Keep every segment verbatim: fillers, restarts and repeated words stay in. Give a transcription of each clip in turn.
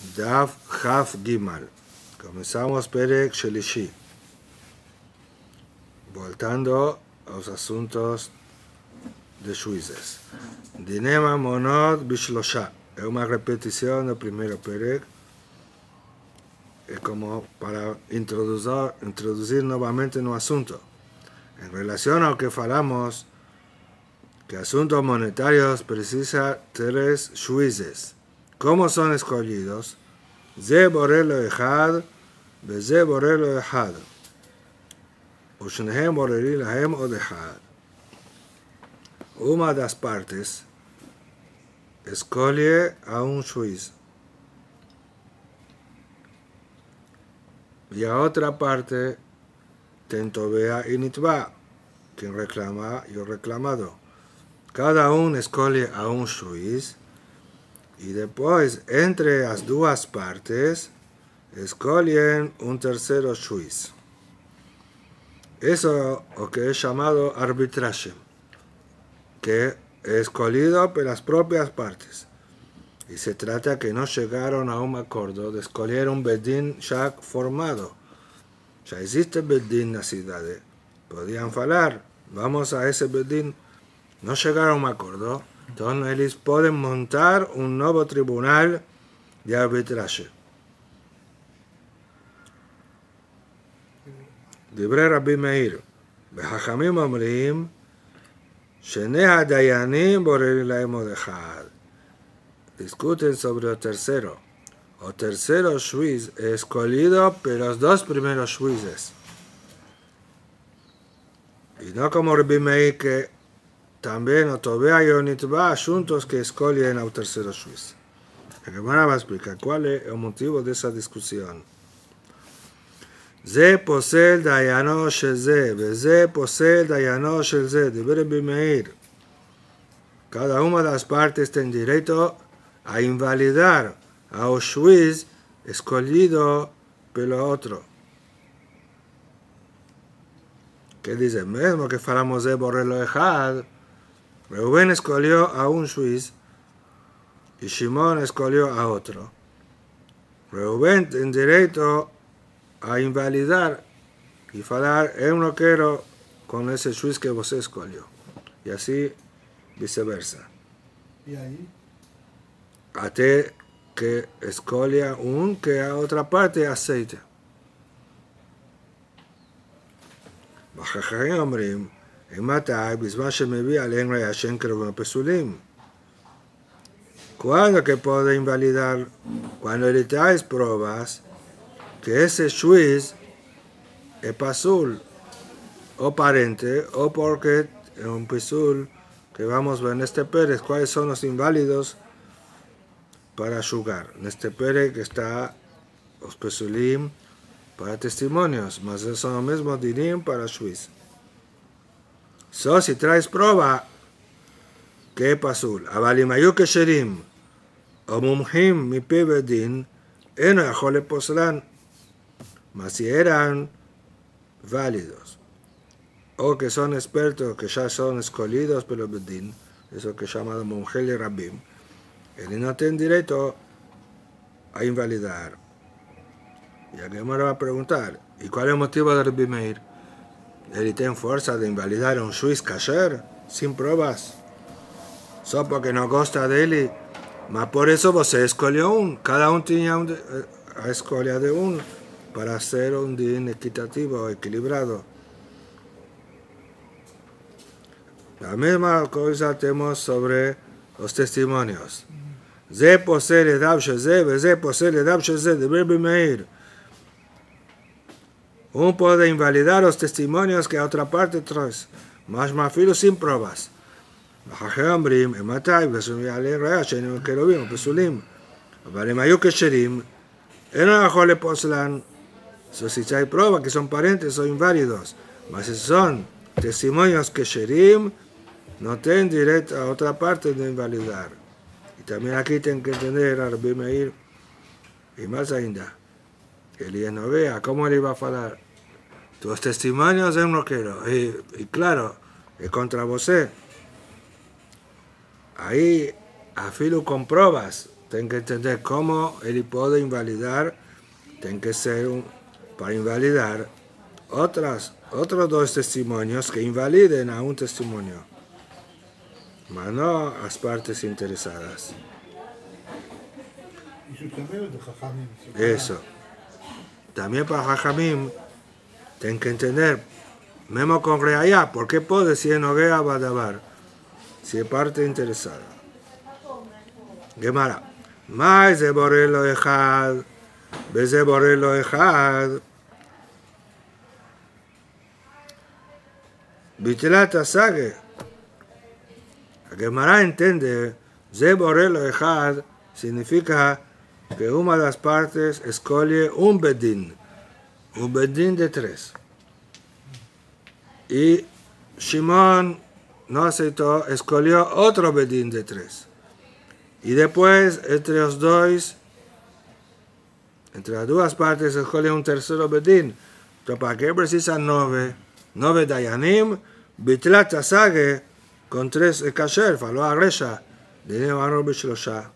Daf Haf Gimal. Comenzamos Perek Shelishi. Voltando a los asuntos de jueces. Dinema Monod Bishlosha. Es una repetición del primer Perek. Es como para introducir, introducir nuevamente un asunto. En relación a lo que hablamos, que asuntos monetarios precisan tres jueces. ¿Cómo son escogidos? Ze borelo echad, veze borelo echad. Ushnehem boreli lahem od echad. Una de las partes escoge a un juez. Y a otra parte, tentovea y nitva, quien reclama y el reclamado. Cada uno escoge a un juez. Y después, entre las dos partes, escogen un tercero juez. Eso es lo que es llamado arbitraje, que es escogido por las propias partes. Y se trata que no llegaron a un acuerdo de escoger un bedín ya formado. Ya existe bedín en la ciudad. Podían hablar, vamos a ese bedín. No llegaron a un acuerdo. Entonces ellos pueden montar un nuevo tribunal de arbitraje. Dibre Rabbi Meir, וחכמים אומרים, שני הדיינים בוררים להם עוד אחד. Discuten sobre el tercero. El tercero juez es escogido por los dos primeros jueces. Y no como Rabbi Meir que también o todavía hay unitva asuntos que escogen al tercero juez. La Gemara va a explicar cuál es el motivo de esa discusión. זה פוסל דיינו של זה, וזה פוסל דיינו של זה, דיבר רבי מאיר. Cada una de las partes tiene derecho a invalidar a un juez escogido por el otro. ¿Qué dice? Mismo que falamos de borrelo echad, Reuben escogió a un juez y Shimon escogió a otro. Reuben tiene derecho a invalidar y falar, yo no quiero con ese juez que usted escogió. Y así viceversa. ¿Y ahí? Hasta que escoja un que a otra parte aceite. בחכמים אומרים, מתי בזמן שמביא עליהם רעשן קרבים הפסולים. Cuando que puede invalidar, cuando le traes pruebas que ese juez es pasul, o parente, o porque es un pasul que vamos a ver en este Pérez, cuáles son los inválidos para jugar. En este Pérez que está los pesulim para testimonios, mas son los mismos dinim para juez. So, si traes prueba que es pasul, avalimayu kesherim, o mumhim mi pebedin, eno yachol poslan, mas si eran válidos, o que son expertos, que ya son escogidos por el bedín, eso que es llamado monjel y rabim, ellos no tienen derecho a invalidar. Y alguien me va a preguntar, ¿y cuál es el motivo de Rabbi Meir? Él tiene fuerza de invalidar a un juez kasher, sin pruebas, solo porque no gusta de él, mas por eso vos escogió un, cada uno tenía un, a escoger de uno, para hacer un din equitativo, equilibrado. La misma cosa tenemos sobre los testimonios. Ze posel edav sheze, veze posel edav sheze, de Rabbi Meir. Uno puede invalidar los testimonios que a otra parte traes, más mafilo sin pruebas. בחכמים אומרים, מתי ושומעים עליהם ראיה שאינם קרובים או פסולים, אבל הם היו כשרים, אינו יכול לפוסלן. So, si hay pruebas que son parientes o inválidos, mas si son testimonios que sherim, no tienen derecho a otra parte de invalidar. Y también aquí tienen que entender a Rabbi Meir, y más ainda, que él no vea cómo él iba a hablar. Tus testimonios yo no quiero, y, y claro, es contra vos. Ahí, afilo con pruebas, tienen que entender cómo él puede invalidar, tiene que ser un, para invalidar otras, otros dos testimonios que invaliden a un testimonio, mas no a las partes interesadas. Eso. También para Jajamim, tienen que entender, mismo con Reayá, ¿por qué puede decir Nogea Badabar? Si es parte interesada. Gemara. Mai ze borelo echad, beze borelo echad. Bitilat asage. La Gemara entiende, ze borelo echad significa que una de las partes escoge un bedín, un bedín de tres. Y Shimon no aceptó, escogió otro bedín de tres. Y después, entre los dos, entre las dos partes, escogió un tercero bedín. Entonces, ¿para qué precisa nueve? Nueve dayanim, bitlat asage, con tres kasher, faló a resha, de neo bishlosha.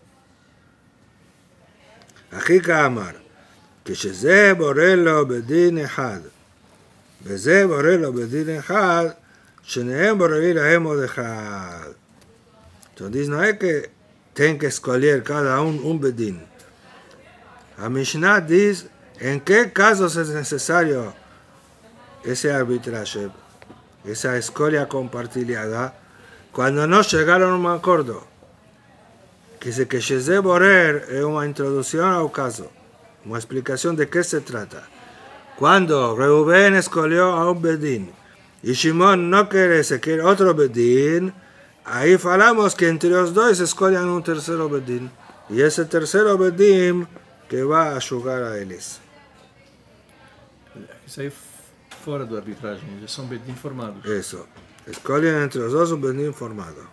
הכי כאמר, כשזה בורא לו בדין אחד, וזה בורא לו בדין אחד, שניהם בוראים להם עוד אחד. Entonces no es que tienen que escoger cada uno un bedín. La Mishnah dice en qué casos es necesario ese arbitraje, esa escoria compartida, cuando no llegaron a un acuerdo. Que dice que Sheze Borer es una introducción al caso, una explicación de qué se trata. Cuando Reuben escogió a un bedín y Shimon no quiere, se quiere otro bedín, ahí falamos que entre los dos escogen un tercero bedín. Y ese tercero bedín que va a jugar a eles. Isso aí fora do arbitragem, já são bedín formados. Eso. Escogen entre los dos un bedín formado.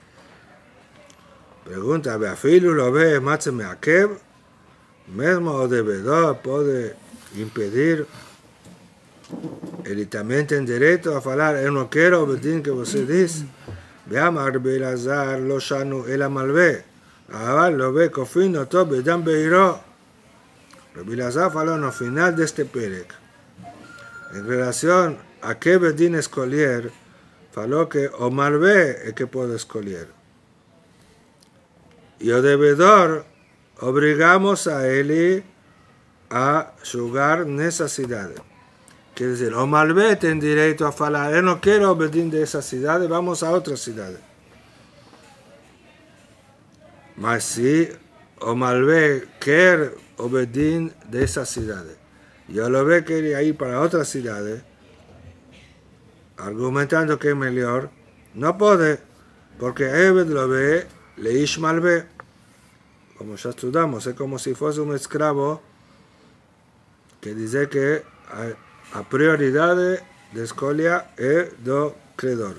Pregunta, ¿Beafilu lo ve Matze Meakev? Mesmo o devedor puede impedir elitamente en derecho a falar, eu não quero o bedín que você diz. Beamar Belazar lo shanu el amalve. Aval lo ve cofino to bedam beiro. Belazar falou no final deste perec. En relación a qué bedín escolher, falou que o malve es que puede escolher. Y el devedor obligamos a él a jugar necesidades. Quiere decir, o malvé tiene derecho a falar, yo no quiero obedecer de esa ciudad, vamos a otra ciudad. Mas si o malvé quiere obedecer de esa ciudad, y o lo ve quiere ir para otra ciudad, argumentando que es mejor, no puede, porque Eved lo ve, le ish malvé. Como ya estudiamos, es como si fuese un esclavo que dice que a, a prioridad de escolha es do credor.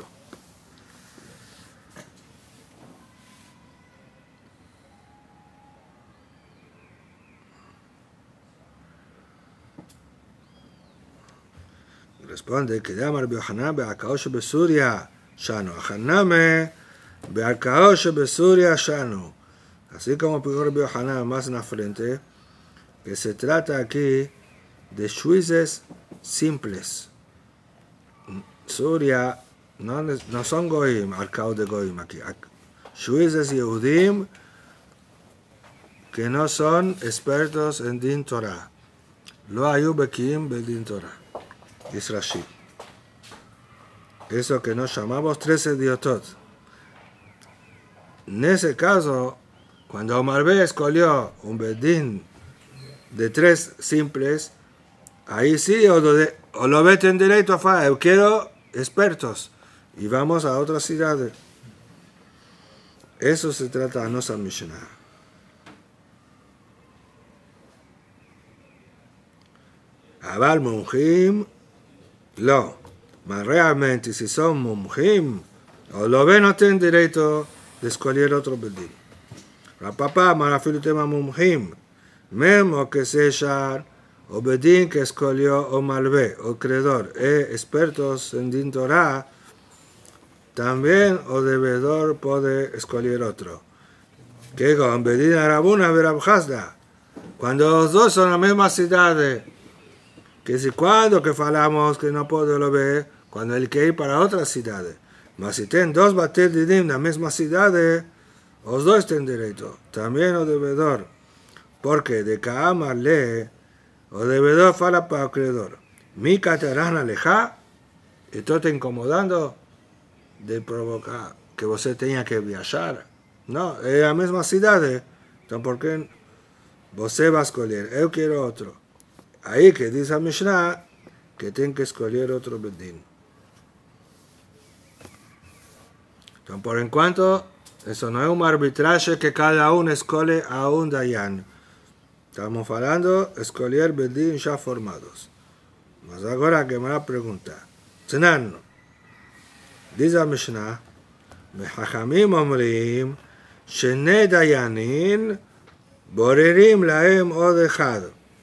Responde que llama Rabbi Yohanan be'arkao shebesuria shano. Haname be'arkao shebesuria shano. Así como pidió Rabbi Yohanan más en la frente, que se trata aquí de jueces simples. Suria no, no son goim, arcao de goim aquí. Jueces yehudim que no son expertos en din Torah. Lo hayu bekim bedin Torah. Dice Rashi. Eso que nos llamamos trece diotot. En ese caso, cuando Omarbe escogió un bedín de tres simples, ahí sí o lo, de, o lo vete en derecho a falar, yo quiero expertos, y vamos a otras ciudades. Eso se trata de nuestra Mishnah. Aval Mumjim, lo. Mas realmente, si son Mumjim, o lo ven no tienen derecho de escoger otro bedín. Papá, marafil tema Mumjim, mesmo que sean o bedín que escogió o malvé, o credor, e expertos en din Torah, también o devedor puede escoger otro. Que con Bedin Arabuna Berabhasda, cuando los dos son la misma ciudad, que si cuando que falamos que no puedo lo ver, cuando él quiere ir para otra ciudad, mas si tienen dos bater dinim en la misma ciudad, los dos tienen derecho, también el devedor, porque de Kaamar le, el devedor fala para el acreedor, mi catarán aleja, esto te incomodando de provocar que usted tenga que viajar. No, es la misma ciudad, entonces ¿por qué usted va a escoger? Yo quiero otro. Ahí que dice a Mishnah que tiene que escoger otro bedín. Entonces, por en cuanto, eso no es un arbitraje que cada uno escoge a un dayan. Estamos hablando de escoger bedín ya formados. Mas ahora que me la pregunta. Tzenan, dice a Mishnah, וחכמים אומרים שני דיינים בוררים להם עוד אחד.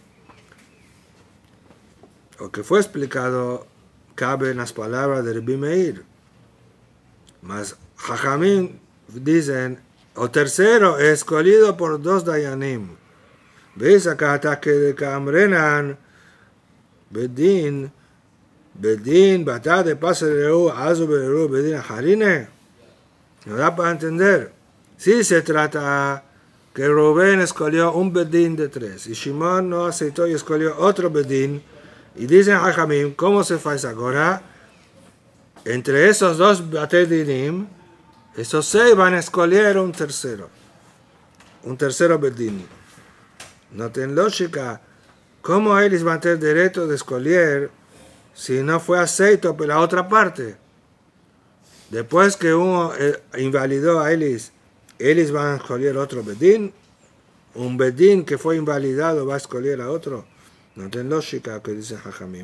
Lo que fue explicado cabe en las palabras de Rabbi Meir. Mas Jajamim dicen, o tercero es escogido por dos dayanim. ¿Ves acá ataque de Kamrenan? Bedín, Bedín, batá de pase de Reu, azu de Reu, Bedín a Harine. No da para entender. Si se trata que Rubén escogió un bedín de tres y Shimon no aceptó y escogió otro bedín, y dicen a Jamim, ¿cómo se hace ahora? Entre esos dos batedinim, esos seis van a escoger un tercero, un tercero bedín. No tiene lógica. ¿Cómo ellos van a tener derecho de escoger si no fue aceptado por la otra parte? Después que uno eh, invalidó a ellos, ellos van a escoger otro bedín. Un bedín que fue invalidado va a escoger a otro. No tiene lógica que dice Jajamim.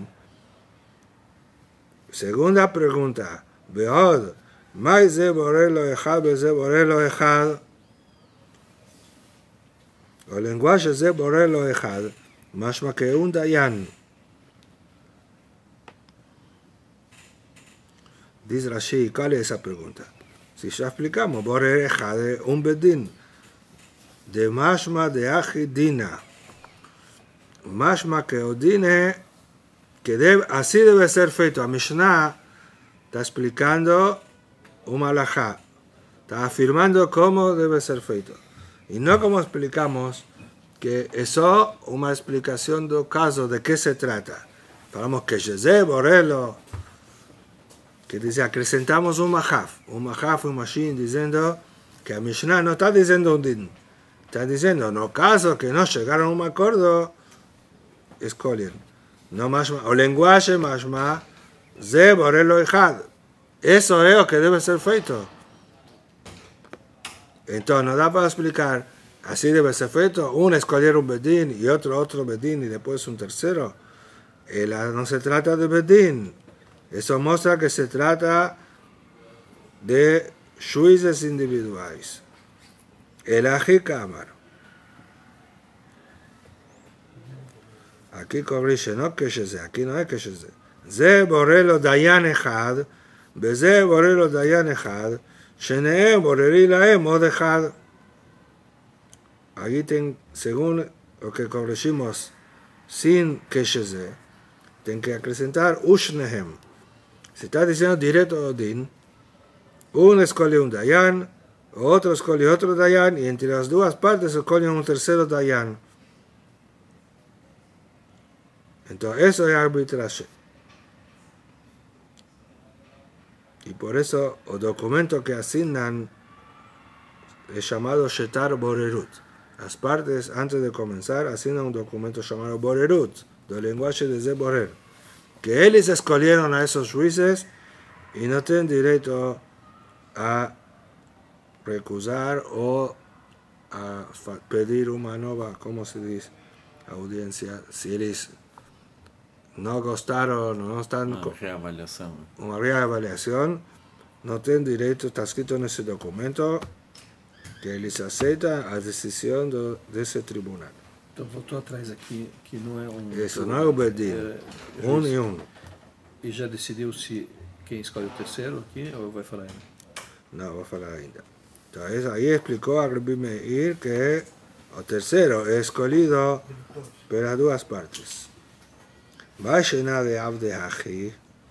Segunda pregunta. Beod, ¿mai ze borelo echad, beze borelo echad? El lenguaje ze borelo echad, mashma que un dayan. Dice Rashi, ¿cuál es esa pregunta? Si ya explicamos, Borer Echad, un bedín, de mashma de ajidina, mashma que odine, que debe, así debe ser feito. A Mishnah está explicando un malajá, está afirmando cómo debe ser feito. Y no como explicamos, que eso es una explicación del caso, de qué se trata. Falamos que Jezé, Borelo, que dice, acrescentamos un mahaf, un mahaf, un mashin, diciendo que a Mishnah no está diciendo un din, está diciendo, no caso que no llegaron a un acuerdo, escogen. No más, o lenguaje más más, ze borelo echad. Eso es lo que debe ser feito. Entonces, no da para explicar, así debe ser feito, uno escoger un bedín y otro otro bedín y después un tercero. El, no se trata de bedín. Eso muestra que se trata de juicios individuales. El ajikamar. Aquí corrige, no que se aquí no es que se ze borelo dayan echad, beze borelo dayan echad, sheneem boreri laem od echad. Aquí ten, según lo que corregimos sin que se ten que acrescentar ushnehem. Se está diciendo directo Odin, uno escoge un dayan, otro escoge otro dayan, y entre las dos partes escogen un tercero dayan. Entonces, eso es arbitraje. Y por eso, el documento que asignan es llamado Shetar Borerut. Las partes, antes de comenzar, asignan un documento llamado Borerut, del lenguaje de Ze Borer. Que ellos escogieron a esos jueces y no tienen derecho a recusar o a pedir una nueva, ¿cómo se dice? Audiencia. Si ellos no gustaron o no están Una reavaliación. Una reavaliación, no tienen derecho, está escrito en ese documento, que ellos aceptan la decisión de, de ese tribunal. Então voltou atrás aqui, que não é um... Isso não é o bedin, é, um e um. E já decidiu se quem escolhe o terceiro aqui, ou vai falar ainda? Não, vou falar ainda. Entonces ahí explicó a Rabbi Meir que el tercero es escogido por las dos partes. Va llena de Abdehaji.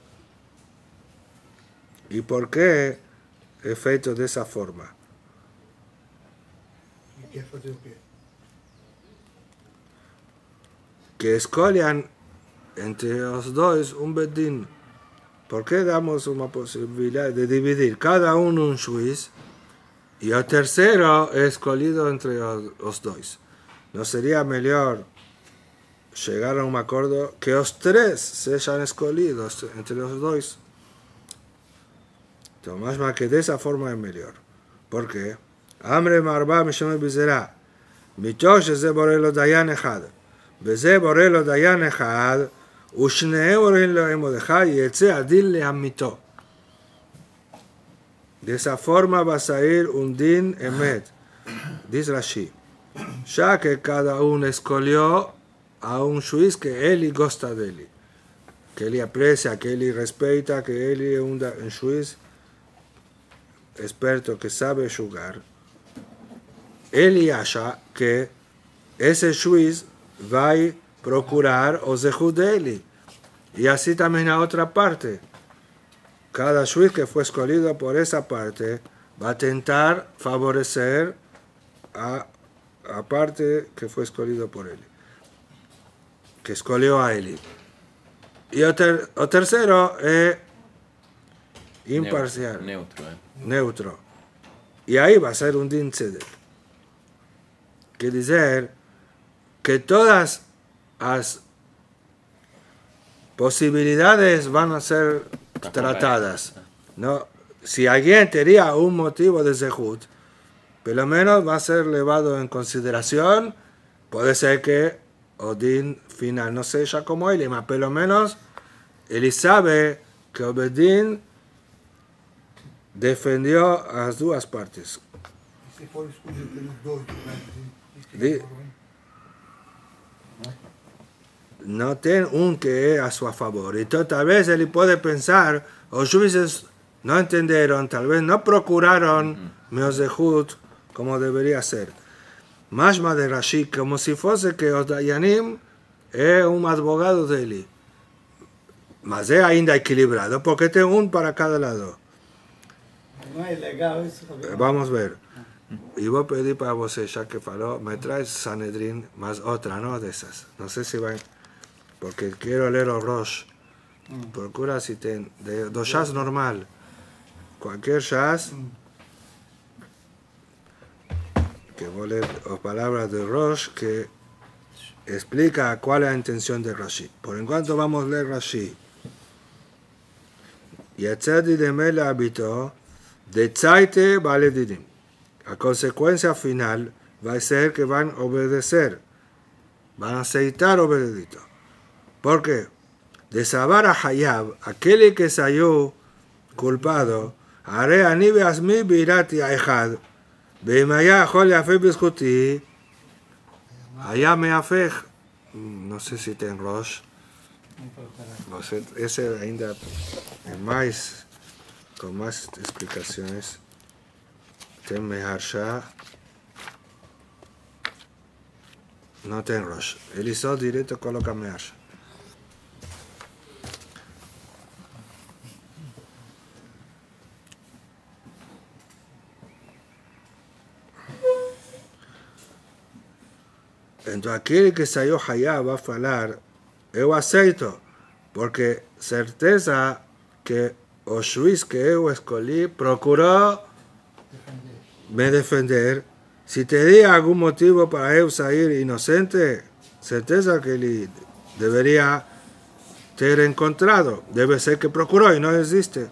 ¿Y por qué es feito de esa forma? Que escolhan entre los dos un bedín. ¿Por qué damos una posibilidad de dividir cada uno un juiz y el tercero es escogido entre los, los dos? ¿No sería mejor llegar a un acuerdo que los tres sean escogidos entre los dos? Entonces, más que de esa forma es mejor. ¿Por qué? Amre marba mishome bizera. Mitosh ze borelo dayan echad. Beze borelo dayan echad. Ushnehem borelo lo echad. Yetze adil le amito. De esa forma va a salir un din emet. Dice Rashi. Ya que cada uno escogió a un juiz que él gusta de él. Que él aprecia, que él respeta, que él es un, un juiz experto que sabe jugar. Él acha que ese juiz va a procurar o zehut de él. Y así también a otra parte. Cada juiz que fue escogido por esa parte va a intentar favorecer a la parte que fue escogido por él, que escogió a él. Y el, ter, el tercero es imparcial, Neutro, eh. neutro. Y ahí va a ser un din tzedek. Quiere decir que todas las posibilidades van a ser tratadas. ¿No? Si alguien tenía un motivo de zehut, por lo menos va a ser llevado en consideración. Puede ser que Odín final no sea como él, pero por lo menos él sabe que Obedín defendió a las dos partes. No tiene un que es a su favor. Entonces tal vez él puede pensar, los jueces no entendieron, tal vez no procuraron menos zehut como debería ser. Más de Rashi, como si fuese que los Dayanim es un abogado de él. Mas es ainda equilibrado, porque tiene un para cada lado. No es legal eso. Vamos a ver. Y voy a pedir para vos, ya que faló, me traes Sanedrín más otra, ¿no? De esas. No sé si van, porque quiero leer el Rosh. Procura si ten, de dos shas normal. Cualquier shas, que voy a leer las palabras de Rosh que explica cuál es la intención de Rashi. Por en cuanto vamos a leer Rashi. Yatzadi de Mela habitó de Tzaite vale didim. La consecuencia final va a ser que van a obedecer, van a aceitar obedito. ¿Por qué? De Sabar a Hayab, aquel que salió culpado, haré a Nibe Asmi Birati a Ejad, Beimaya Jol Yafe Biscuti, allá me afej, no sé si ten Rosh, no sé, ese ainda es más, con más explicaciones. Ten Meharsha, no ten Rosh. Él hizo directo, coloca Meharsha. Entonces aquel que salió allá va a hablar, yo aceito, porque certeza que o juiz que yo escogí procuró me defender. Si tenía algún motivo para él salir inocente, certeza que él debería ter encontrado. Debe ser que procuró y no existe.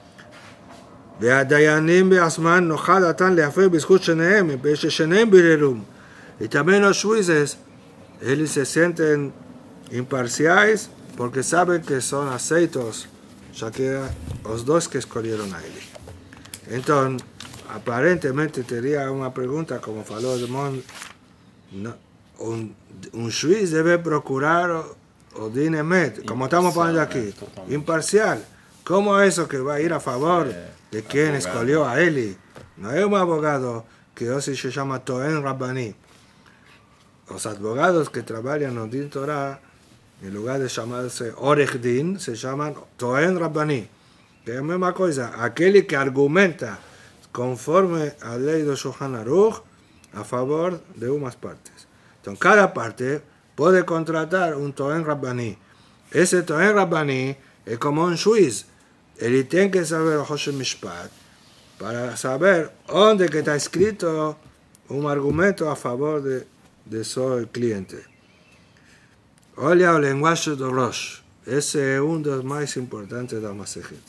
Y también los jueces, ellos se sienten imparciales porque saben que son aceitos, ya que los dos que escogieron a él. Entonces, aparentemente tenía una pregunta, como faló de Mon, no, un, un juez debe procurar o, o din emet, como estamos poniendo aquí, imparcial. ¿Cómo es eso que va a ir a favor de quien escogió a él? No hay un abogado que hoy se llama Tohen Rabbani. Los abogados que trabajan en Din Torah, en lugar de llamarse Orech Din, se llaman Tohen Rabbani. Que es la misma cosa, aquel que argumenta conforme a la ley de Shulchan Aruch a favor de unas partes. Entonces, cada parte puede contratar un Tohen Rabbani. Ese Tohen Rabbani es como un juez. Él tiene que saber Hoshe Mishpat para saber dónde que está escrito un argumento a favor de, de su cliente. Olha el lenguaje de Rosh. Ese es uno de los más importantes de la Masechet.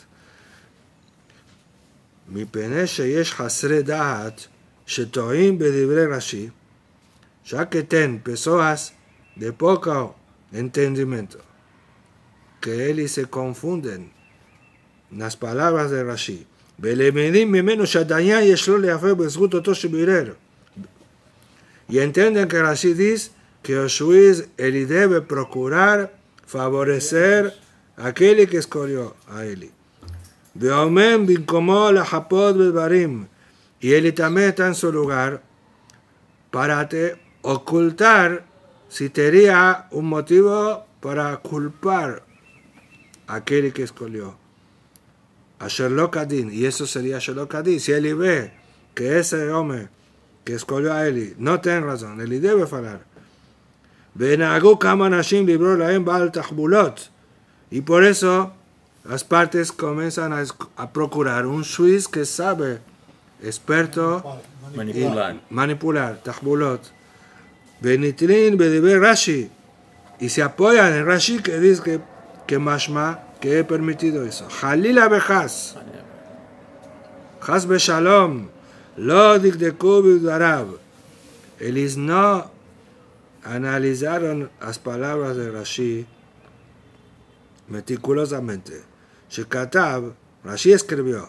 מפני שיש חסרי דעת שטועים בדברי רש"י, ya que ten personas de poco entendimiento, que ellos se confunden en las palabras de Rashi, ולמדים ממנו שהדיין יש לו להפר בזכות אותו שבירר, y entienden que Rashi dice que el juez él debe procurar favorecer a aquel que escogió a él. ואומר במקומו לחפות בדברים, y él también está en su lugar para te ocultar si tenía un motivo para culpar a aquel que escogió. A Sherlock Adin, y eso sería Sherlock Adin. Si él ve que ese hombre que escogió a él no tiene razón, él debe hablar. ונהגו כמה אנשים לברור להם בעל תחבולות, y por eso las partes comienzan a, a procurar un juez que sabe, experto, Manipular. manipular, tahbulot. Benitrin, Bediber, Rashi. Y se apoyan en Rashi que dice que, que mashma, que he permitido eso. Jalila bechas. Chas beshalom. Lo dikdeku bidarav. Ellos no analizaron las palabras de Rashi meticulosamente. שכתב, רש"י escribió,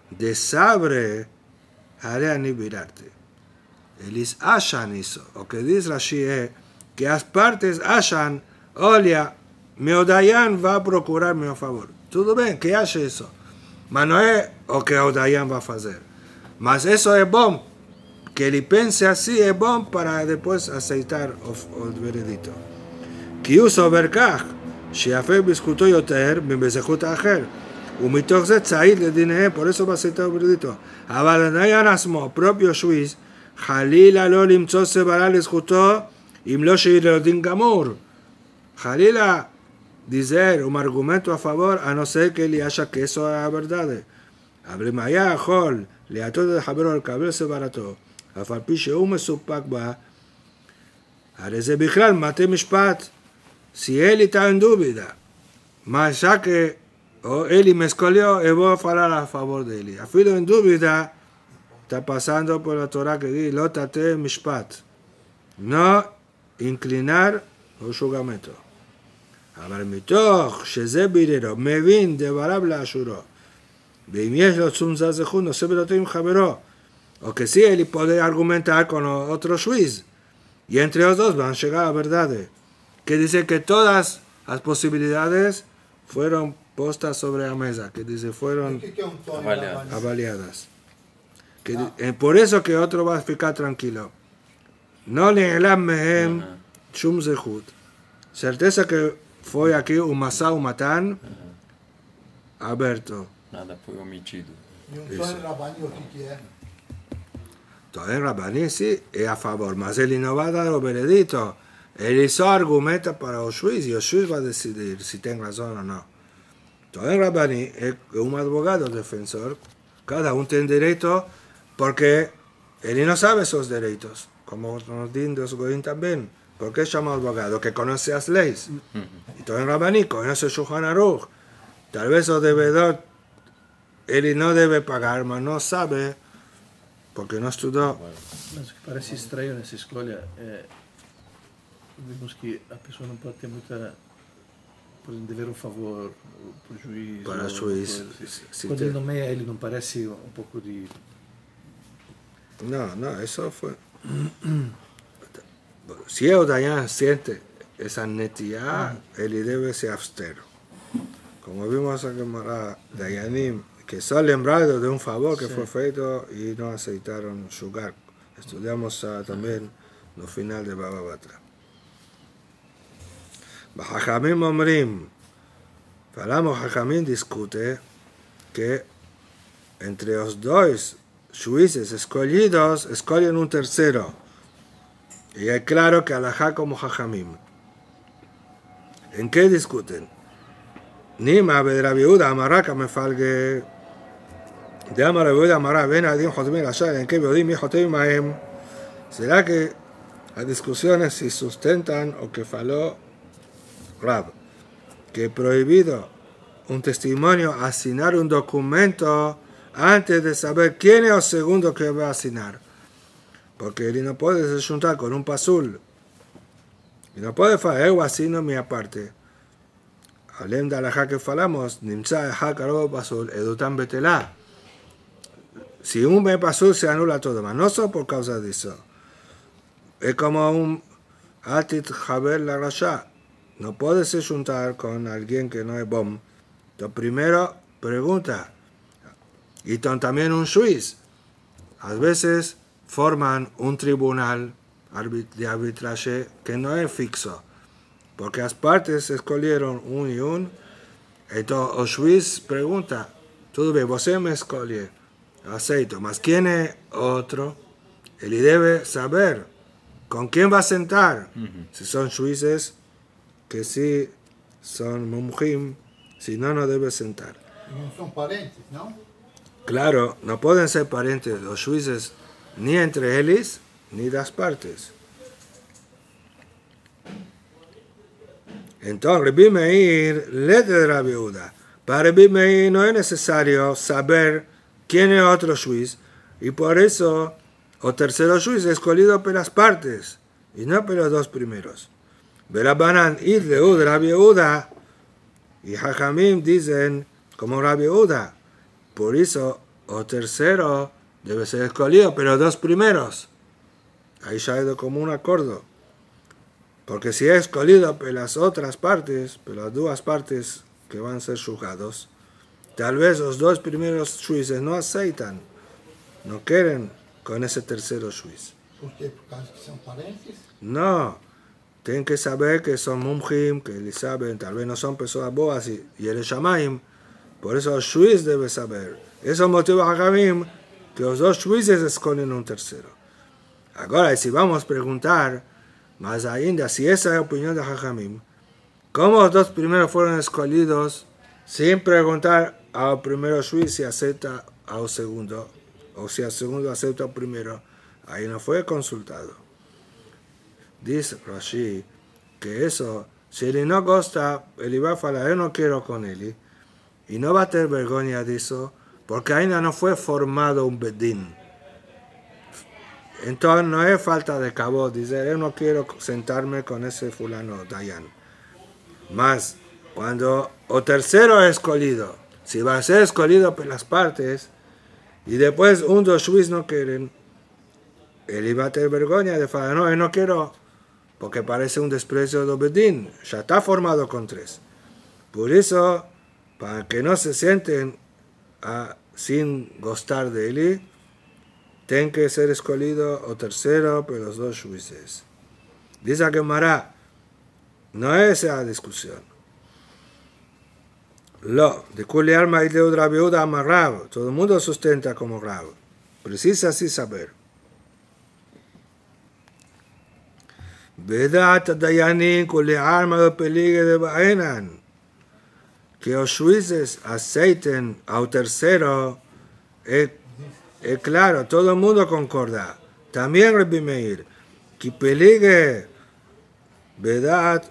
דסברי הרי אני ביררתי. Ellos achan eso. Lo que dice Rashi es que las partes achan, olha, mi Odayan va a procurarme a favor. Todo bien, que hace eso. Mas no es lo que Odayan va a hacer. Mas eso es bueno. Que él piense así es bueno para después aceitar el veredicto. כי הוא סובר כך, שיפה בזכותו יותר מבזכות האחר, ומתוך זה צעיד לדיניהם, por eso va a aceitar el veredicto. אבל הדיין עצמו, propio juez, חלילה לא למצוא סברה לזכותו, אם לא שיהיה לו דין גמור. חלילה dizer un argumento a favor, a no ser que él haya que eso es la verdad. אבל אם היה יכול להטות את חברו לקבל סברתו, אף על פי שהוא מסופק בה, הרי זה בכלל מטה משפט. Si él está en dúvida, mas ya que oh, él me escogió, yo voy a hablar a favor de él. Afilo en dúvida, está pasando por la Torah que dice, lo tate mishpat, no inclinar el jugamento. אבל מתוך שזה ביררו, מבין דבריו לאשורו, ואם יש לו צום זכות, נושא בדעתו עם חברו, o que si él puede argumentar con otro juez, y entre los dos van a llegar a la verdad. Que dice que todas las posibilidades fueron postas sobre la mesa, que dice fueron Avaliadas. avaliadas. Que, eh, por eso que otro va a ficar tranquilo. No le elam mehem shum zehut. Certeza que fue aquí un masá, un matán aberto. Nada foi omitido. E um Isso. Tony Rabani, o que que é? Entonces Rabani sí es a favor, mas él no va a dar el veredicto. Él hizo argumenta para el juez y el juez va a decidir si tiene razón o no. Entonces Rabani es un abogado defensor, cada uno tiene derecho porque él no sabe esos derechos, como nos dicen los goyim también. ¿Por qué llama abogado? Que conoce las leyes. Entonces Rabani conoce Shulchan Aruch. Tal vez el deudor, él no debe pagar, mas no sabe porque não estudou. Mas o que parece estranho nessa escolha é vemos que a pessoa não pode ter muita, por exemplo, dever um favor para o juiz. Para o juiz. Se Quando tem... ele nomeia ele, não parece um pouco de... Não, não, isso foi... Se o Dayan sente essa netiá, ele deve ser austero. Como vimos a Gemara, Dayanim que son lembrados de un favor que Sí. fue feito y no aceitaron jugar. Estudiamos uh, también no final de Baba Batra. Jajamim Omrim, falamos Jajamim discute que entre los dos jueces escogidos escogen un tercero. Y es claro que alajá como Jajamim. ¿En qué discuten? Nima de Rabbi Yehuda Amará me falgue de Amar Rabbi Yehuda Amará ven a Din Jotmir Ashar en que Yodim y Jotim Maem. ¿Será que las discusiones se sustentan o que faló Rab? Que es prohibido un testimonio asignar un documento antes de saber quién es el segundo que va a asignar. Porque él no puede se juntar con un pasul. Y no puede hacer algo así, no mi aparte. Alem de la que falamos, nimsa el pasul, edutan betelá. Si un me pasul se anula todo, mas no solo por causa de eso. Es como un atit jaber la rasha. No puede se juntar con alguien que no es bom. Entonces primero pregunta. Y también un juiz. A veces forman un tribunal de arbitraje que no es fixo. Porque las partes escogieron un y un. Entonces el juiz pregunta. Todo bien, vos me escoge. Aceito. Mas ¿quién es otro? Él debe saber con quién va a sentar. Uh-huh. Si son jueces que sí son mumjim, si no, no debe sentar. No son parientes, ¿no? Claro, no pueden ser parientes los jueces ni entre ellos ni las partes. Entonces, Rabbi Meir le de Rabbi Yehuda. Para Rabbi Meir no es necesario saber quién es otro juez, y por eso el tercero juez es escogido por las partes y no por los dos primeros. Verabanan y de Rabbi Yehuda y Jajamim dicen como Rabbi Yehuda. Por eso el tercero debe ser escogido por los dos primeros. Ahí ya hay como un acuerdo. Porque si es escogido por las otras partes, por las dos partes que van a ser juzgados, tal vez los dos primeros jueces no aceitan, no quieren con ese tercero juez. ¿Por qué? ¿Por causa que son parientes? No, tienen que saber que son mumjim, que les saben, tal vez no son personas boas y, y el shamaim, por eso el juez debe saber. Eso motiva a Jajamim que los dos jueces escogen un tercero. Ahora, si vamos a preguntar, más ainda, si esa es la opinión de Jajamim, ¿cómo los dos primeros fueron escogidos sin preguntar al primero juez si acepta al segundo, o si al segundo acepta al primero? Ahí no fue consultado. Dice Rashi que eso, si él no gusta, él va a hablar, yo no quiero con él, y no va a tener vergüenza de eso, porque ainda no fue formado un bedín. Entonces no es falta de cabo, dice, yo no quiero sentarme con ese fulano Dayan. Más, cuando el tercero es escogido, si va a ser escogido por las partes, y después un dos jueces no quieren, él iba a tener vergüenza de decir, no, yo no quiero, porque parece un desprecio de Bedín, ya está formado con tres. Por eso, para que no se sienten a, sin gustar de él, tiene que ser escogido o tercero por los dos jueces. Dice que Mará, no es esa discusión. Lo, de Kuli Alma y de Rabbi Yehuda amarrado, todo el mundo sustenta como Rab. Precisa así saber. Vedat Dayanin Kuli Alma de Peligue de Baenan. Que los jueces aceiten al tercero, es, es claro, todo el mundo concorda. También Rabbi Meir, que Peligue, Vedat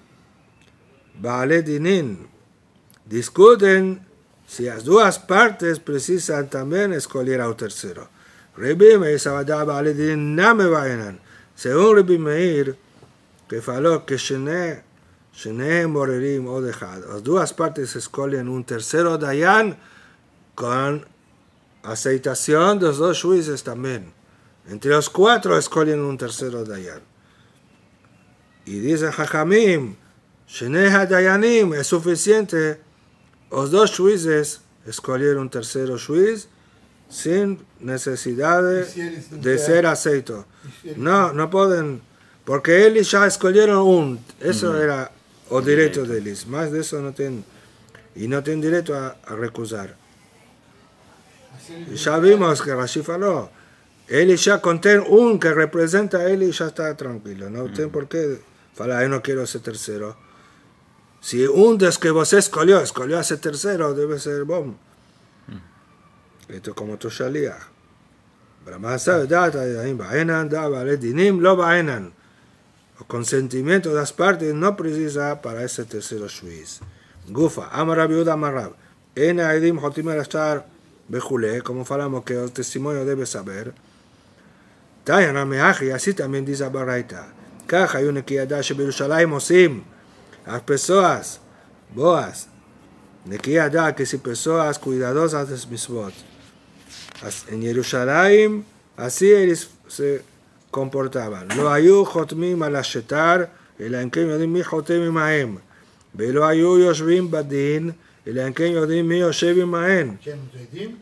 Baale Dinin. Discuten si las dos partes precisan también escoger al tercero. Rabbi Meir Sabadá Baale Dinin no me vayan. Según Rabbi Meir, que faló que Shene Shene Morerim o dejado. Las dos partes escogen un tercero Dayan con aceitación de los dos jueces también. Entre los cuatro escogen un tercero Dayan. Y dice Jajamim, Shene Dayanim es suficiente. Los dos jueces escoger un tercero juiz sin necesidad de, si eles não de querem? ser aceito. E se eles No, no pueden, porque ellos ya escogieron un, eso era o derecho de ellos, más de eso no tienen, y no tienen derecho a, a recusar. Mas se eles Y não ya querem, vimos que Rashi faló, él ya contén un que representa a él y ya está tranquilo, no tiene por qué falar, yo no quiero ese tercero. Si un des que vos escogió, escogió a ese tercero, debe ser bom. Esto es como tu shaliach. Brahma sabe, data de ahí, baenan, da, vale, dinim, lo baenan. El consentimiento de las partes no precisa para ese tercero juiz. Gufa, amar viuda amarrab. En aidim hotim el estar bejule, como falamos que el testimonio debe saber. Tayan ameaji, así también dice Baraita. Caja hay una que da Yerushalayim osim. Las personas, boas, de que da que si personas cuidadosas de mismos. En Jerusalén, así ellos se comportaban. Lo ayu hotmim al ashetar, el ankem yodim mi hotem imahem. Velo ayu yoshvim badin, el ankem yodim mi yoshev imahem. temos Edim,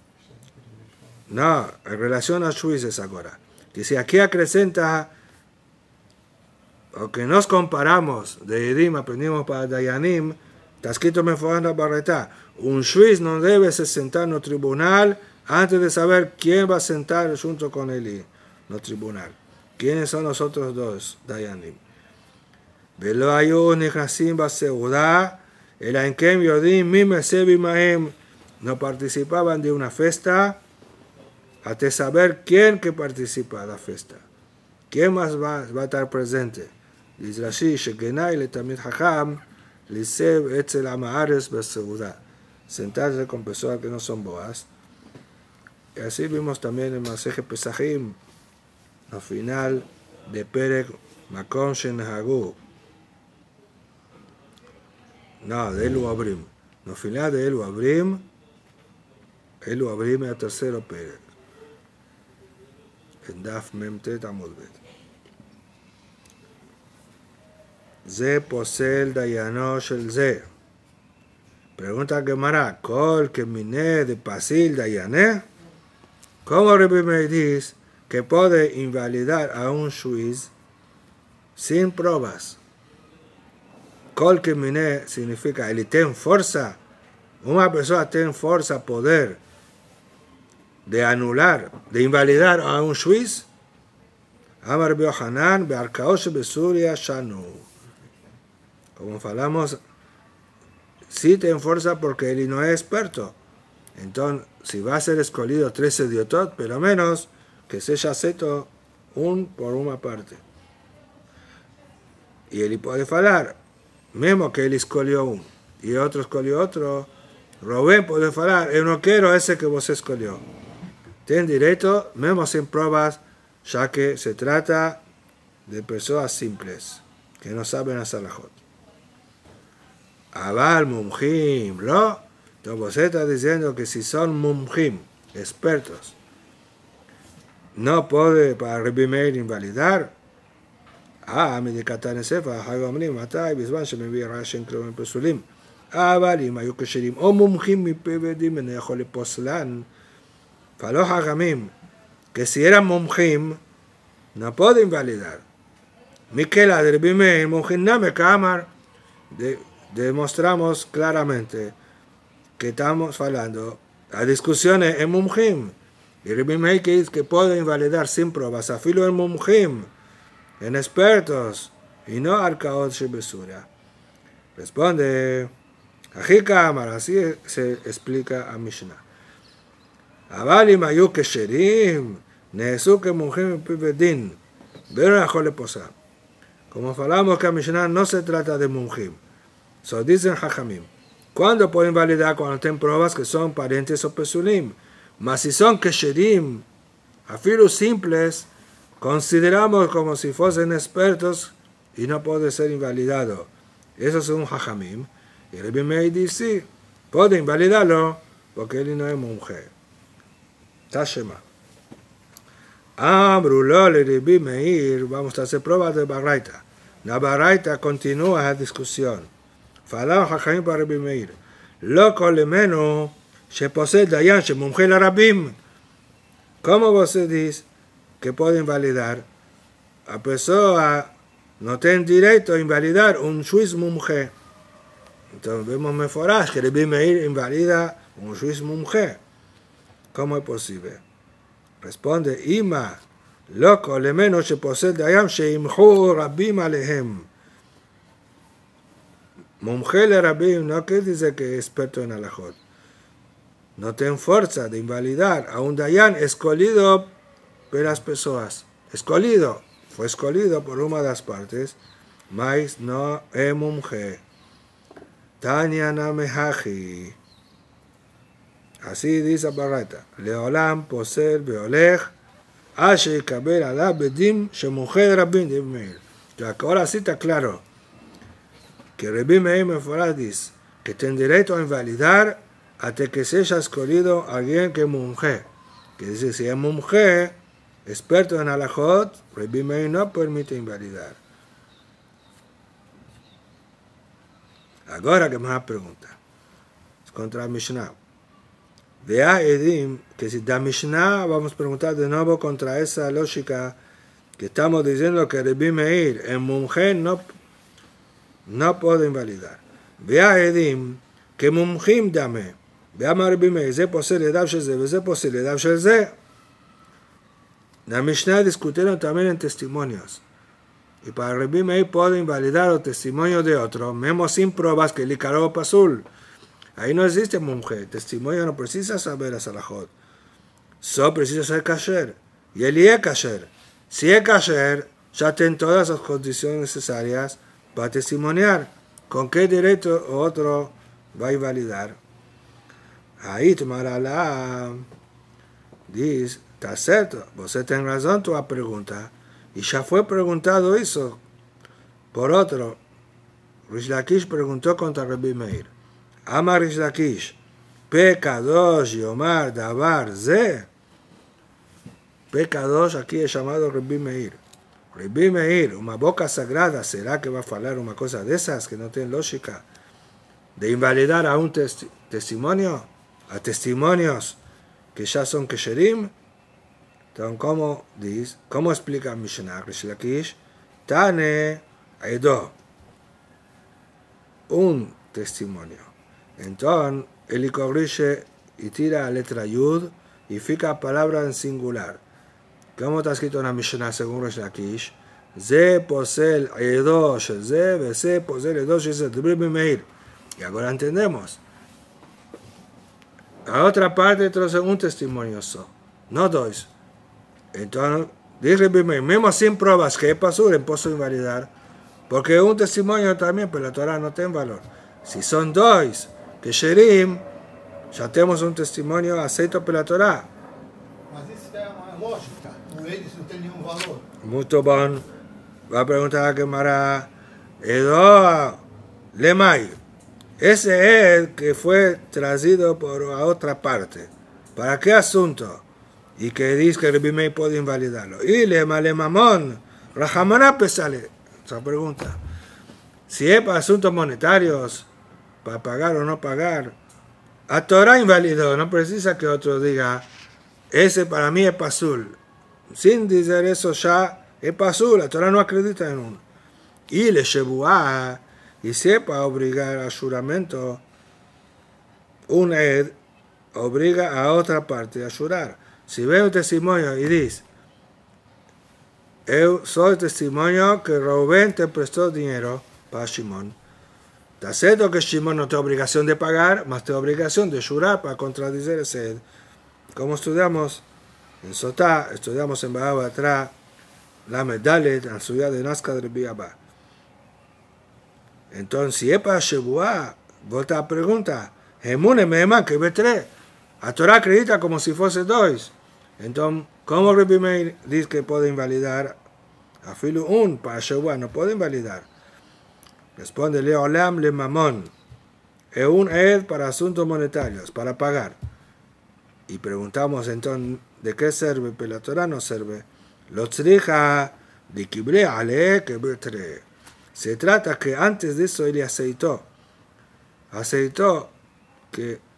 No, en relación a jueces ahora. Dice, aquí acrecenta, o que nos comparamos de Edim, aprendimos para Dayanim, está escrito en la Barretá, un juez no debe se sentar en el tribunal antes de saber quién va a sentar junto con él en el tribunal. ¿Quiénes son los otros dos Dayanim? Velo ayu nichasim baseudá, el ankem yodim mi mesev imahem, no participaban de una fiesta hasta saber quién que participa de la fiesta. ¿Quién más va, va a estar presente? Dice Rashi, Shekenai le tamid hacham, lisev etzel amaares baseudá. Sentarse con personas que no son boas. Y así vimos también en Maseje Pesachim, al final de Perek Makom Shenahagu. No, de Elu Abrim. Al final de Elu Abrim, Elu Abrim es el tercero Perek. En Daf Memtet Amud Bet. Ze posel dayano shel ze. Pregunta Gemara, ¿Kol que miné de pasil dayané? ¿Cómo Rebbe Meir dice que puede invalidar a un juiz sin pruebas? Kol que miné significa él tiene fuerza. Una persona tiene fuerza, poder de anular, de invalidar a un juiz. Amar Biohanan, Bearkaosh Besuria Shanu. Como falamos, sí tiene fuerza porque él no es experto. Entonces, si va a ser escogido trece idiotot, pero menos que sea aceito un por una parte. Y él puede falar, mismo que él escogió un y otro escogió otro, Rubén puede falar, yo no quiero ese que vos escogió. Tiene derecho, mismo sin pruebas, ya que se trata de personas simples, que no saben hacer la jota. Aval mumjim, ¿no? Entonces vos estás diciendo que si son mumjim, expertos, no puede para Rebbe Meir invalidar. Ah, me de Katan Sefa, Hagomrim, Matai, Bisban, Shemevir, Rashen, Kromen, Pesulim. Aval, אם היו כשרים, או מומחים מפה ודין, אני יכול לפוסלן. faló Hagamim, que si eran mumjim, no puede invalidar. Miquela de Rebbe Meir, mumjim name kamar, demostramos claramente que estamos hablando la discusión es en mumjim. Y Rebbe Meir que dice que puede invalidar sin pruebas, afilo en mumjim, en expertos, y no arcaot shebesura. Responde, Ají Kamar, así se explica a Mishnah. Avalim ayu kesherim, nesu que mumjim pibedin, pero la jole posa. Como falamos que a Mishnah no se trata de mumjim. So dicen Hachamim. ¿Cuándo pueden validar? Cuando tienen pruebas que son parientes o pesulim. Mas si son kesherim, afilos simples, consideramos como si fuesen expertos y no puede ser invalidado. Eso es un Hachamim. Y Rebbe Meir dice, sí, puede invalidarlo porque él no es mujer. Tashema. Amrulo le Rebbe Meir, vamos a hacer pruebas de Baraita. La Baraita continúa la discusión. Falaron Hachamim para Rebbe Meir. Lo colemeno שפוסל דיין שמומחה לרבים. ¿Cómo você diz que pode invalidar? A pessoa não tem direito a invalidar um juiz mumche. Então vemos meforash que Rebbi Meir invalida um juiz mumche. Como é possível? Responde, Ima, loco, le menos שפוסל דיין שימחו רבים עליהם. Mumche le rabim no quiere decir que es experto en alajot. No tiene fuerza de invalidar a un dayan escogido por las personas. Escogido, fue escogido por una de las partes, mas no es mumche. Tanya namehaji. Así dice Barreta. Leolam posel beolech ashe ikaber ala bedim shemumche rabim de Meir. Ahora sí está claro que Rebbi Meir Meforash dice que tiene derecho a invalidar hasta que se haya escogido alguien que es mumje. Que dice, si es mumje, experto en alajot, Rebbi Meir no permite invalidar. Ahora que más pregunta. Es contra la Mishnah. Vea Edim, que si da Mishnah vamos a preguntar de nuevo contra esa lógica que estamos diciendo que Rebbi Meir en mumje no no puede invalidar. Vea Edim, que mumjim dame. Vea Rebbi Meir, זה פוסל ידיו של זה וזה פוסל ידיו של זה. La Mishnah discutieron también en testimonios. Y para Rebbi Meir puede invalidar el testimonio de otro, mismo sin pruebas que el Icaró Pasul. Ahí no existe mumje. El testimonio no precisa saber a Salahot. Solo precisa ser kasher. Y él es kasher. Si es kasher, ya tiene todas las condiciones necesarias para testimoniar. ¿Con qué derecho otro va a invalidar? Ahí tomará la... Dice, está cierto, usted tiene razón tu pregunta. Y ya fue preguntado eso por otro. Rish Lakish preguntó contra Rebbi Meir. Amar Rish Lakish, Pekadosh Yomar Davar Ze. Pekadosh aquí es llamado Rebbi Meir. Rebbi Meir, una boca sagrada, ¿será que va a hablar una cosa de esas que no tiene lógica? De invalidar a un testi testimonio, a testimonios que ya son kesherim. Entonces, ¿cómo dice? ¿Cómo explica Mishnah? Rish Lakish, Tane Edo, un testimonio. Entonces, él corrige y tira la letra Yud y fica palabra en singular. ¿Cómo está escrito en la Mishnah según Rish Lakish? Ze posel Edo shel ze, vese posel Edo shel ze, Rebbi Meir. Y ahora entendemos. A otra parte, entonces, un testimonio so, no dos. Entonces, dice Rebbi Meir, mismo sin pruebas que es pasur, en puedo invalidar, porque un testimonio también, pero la Torah no tiene valor. Si son dos, que sherim, ya tenemos un testimonio aceito por la Torah. Mas isso é uma lógica, não eles não tem nenhum valor. Muito bom. Va a preguntar a Gemara, Edo Lemay. Ese es el que fue traído por a otra parte. ¿Para qué asunto? Y que dice que Rebbi Meir puede invalidarlo. Y le male mamón, Rahamana pesale. Esa pregunta. Si es para asuntos monetarios, para pagar o no pagar, a Torah invalidó. No precisa que otro diga, ese para mí es pasul. Sin decir eso ya es pasul. La Torah no acredita en uno. Y le shebuá, y sepa obligar a juramento, un ed obliga a otra parte a jurar. Si ve un testimonio y dice, yo soy testimonio que Rubén te prestó dinero para Shimon. Está cierto que Shimon no tiene obligación de pagar, mas tiene obligación de jurar para contradecir ese ed. Como estudiamos en Sotá, estudiamos en Baba atrás, la medalla en la ciudad de Nazca de Rebbi Abba. Entonces, si es para Shebuá, volta a pregunta, Gemune Meheman, que ve tres. A Torah acredita como si fuese dos. Entonces, ¿cómo Rebbi Meir dice que puede invalidar? A filo un para Shebuá, no puede invalidar. Responde, Leolam le mamón. Es un ed para asuntos monetarios, para pagar. Y preguntamos entonces, ¿de qué sirve? Pero la Torah no sirve. Lo tzrija de kibre ale que ve tres. Se trata que antes de eso él aceitó. Aceitó que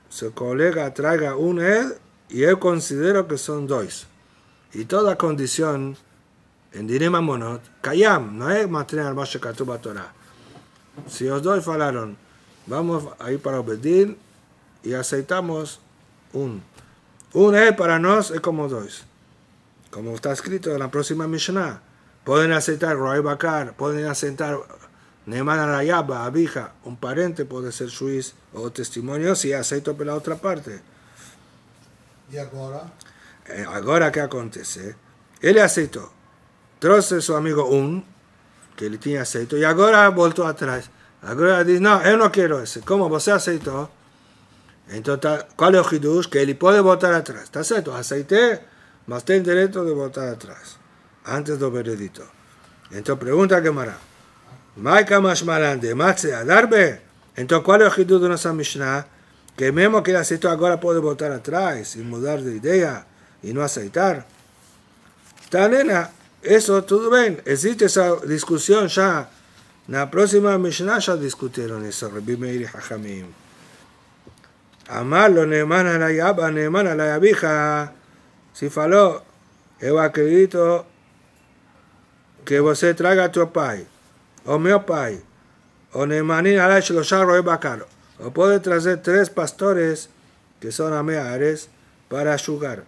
su colega traiga un ed y yo considero que son dos. Y toda condición en Dinim Amonot, Kayam, no es mantener al Moshe Katuba Torah. Si los dos falaron, vamos a ir para obedir y aceitamos un. Un ed para nos es como dos. Como está escrito en la próxima Mishnah. Pueden aceitar Roy Bakar, pueden aceitar Neeman Arayaba, Abija, un pariente puede ser juiz o testimonio si aceito por la otra parte. E agora? Eh, agora que acontece? Ele aceitou. Trouxe seu amigo um, que ele tinha aceito, e agora voltou atrás. Agora diz, não, eu não quero esse. Como você aceitou? Então, tá, qual é o hidush? Que ele pode voltar atrás. Está certo, aceitei, mas tem direito de voltar atrás, antes do veredito. Então, pergunta a Gemara. Maika mashmalande, matze adarbe? Então, qual é o hidush da nossa Mishnah? Que mesmo que ele aceitou agora pode voltar atrás, e mudar de ideia, e não aceitar? Tá, nena, isso tudo bem. Existe essa discussão já. Na próxima Mishnah já discutiram isso, Rabbi Meir e Hachamim. Amar lo Neeman alai Abba, Neeman alai Abija. Se falou, eu acredito que você traga teu pai, ou meu pai, ou Neemanin alai Shlosha Roe Bakar. Ou pode trazer três pastores, que são ameares, para julgar.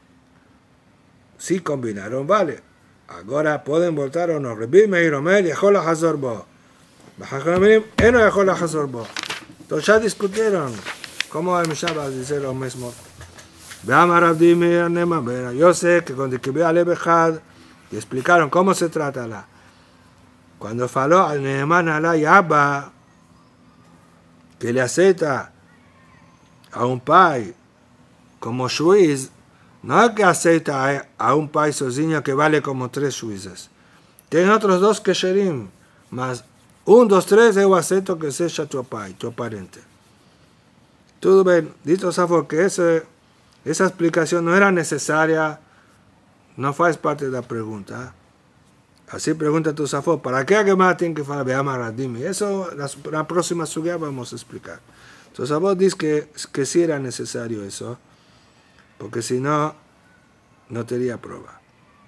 Se combinaram, vale. Agora podem voltar ou não. Rabbi Meir Omer, Yechol HaChazor Bo. Hachamim, Eno Yechol HaChazor Bo. Então já discutiram. Como a Mishnah va a dizer o mesmo? Veamos a Rabbi Meir Neeman. Yo sé que cuando escribió a Lev Echad, y explicaron cómo se trata la. Cuando faló al Neeman alai Abba, que le aceita a un pai como juiz, no es que aceita a un pai sozinho que vale como tres juízes. Tem otros dos kesherim, mas un, dos, tres, eu aceito que seja tu pai, tu parente. Tudo bem, dito Safo que esse, essa explicação não era necessária, não faz parte da pergunta. Así pregunta tu Safo, ¿para qué a Gemara tiene que falar Be'amar Radimi? Eso na, na próxima sugia vamos a explicar. Entonces Safo dice que, que sí era necesario eso, porque si no, no tenía prueba.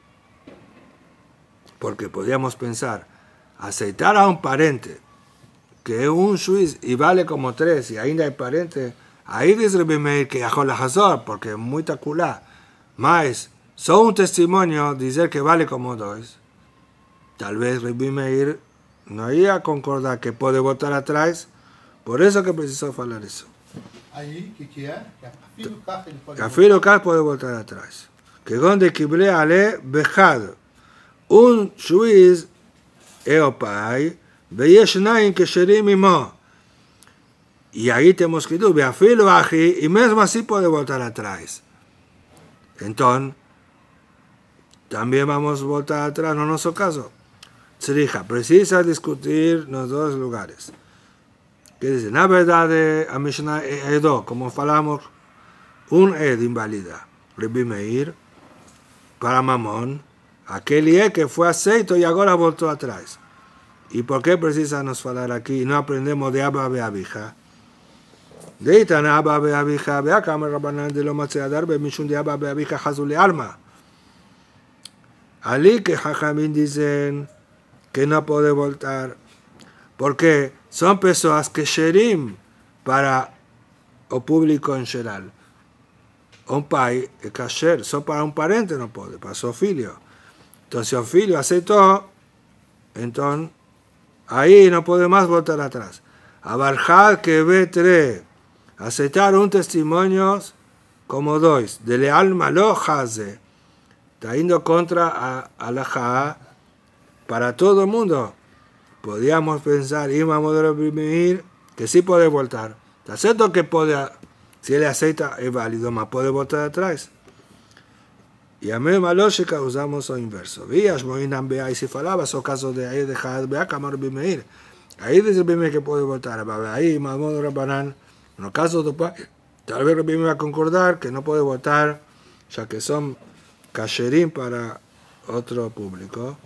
Porque podríamos pensar, aceitar a un parente, que es un juiz y vale como tres, y ainda hay parente, ahí dice Rabbi Meir que Yachol HaChazor, porque es muy taculá, mas só un testimonio dice que vale como dos. Tal vez Rabbi Meir no iba a concordar que puede votar atrás, por eso que precisó hablar eso. Aí, o que, que é? Que afilo o carro ele pode Afilo o carro pode voltar atrás. Que onde quible ale bechad. Um juiz é o pai, veiesh naim kesherim imo. E aí temos que dizer, afilo achi, e mesmo assim pode voltar atrás. Então, também vamos voltar atrás no nosso caso. Tzricha, precisa discutir nos dois lugares. Que dice, na verdade, a Mishnah é Edo, como falamos, um Ed invalida. Rabbi Meir, para Mamón, aquele é que foi aceito e agora voltou atrás. E por que precisa nos falar aqui? Não aprendemos de Abba Be'abija. Deitan Abba Be'abija, Be'akam Rabbanan de lo Matzeadar, Be'mishun de Abba Be'abija, Hazuli Alma. Ali que Jajamín dicen que no puede voltar, porque son personas que sherim para o público en general. Un pai es kasher, só para un parente no puede, para su filho. Entonces, si el filho aceptó, entonces, ahí no puede más voltar atrás. Abarjar que ve tres, aceptar un testimonio como dos, de leal malo haze. Está yendo contra a, a la Jaá para todo el mundo. Podíamos pensar, íbamos a reprimir, que sí puede voltar. Está cierto que puede, si él acepta, es válido, mas puede voltar atrás. Y a misma lógica usamos lo inverso. Vías, Moinan Bea, y si falabas o caso de ahí de Jaá, Bea, Kamar Bimeir. Ahí dice Bimeir que puede voltar. Ahí, Mahmoud Rabbanan, en el caso de pai, tal vez Bimeir va a concordar que no puede voltar, ya que son kasherim para otro público,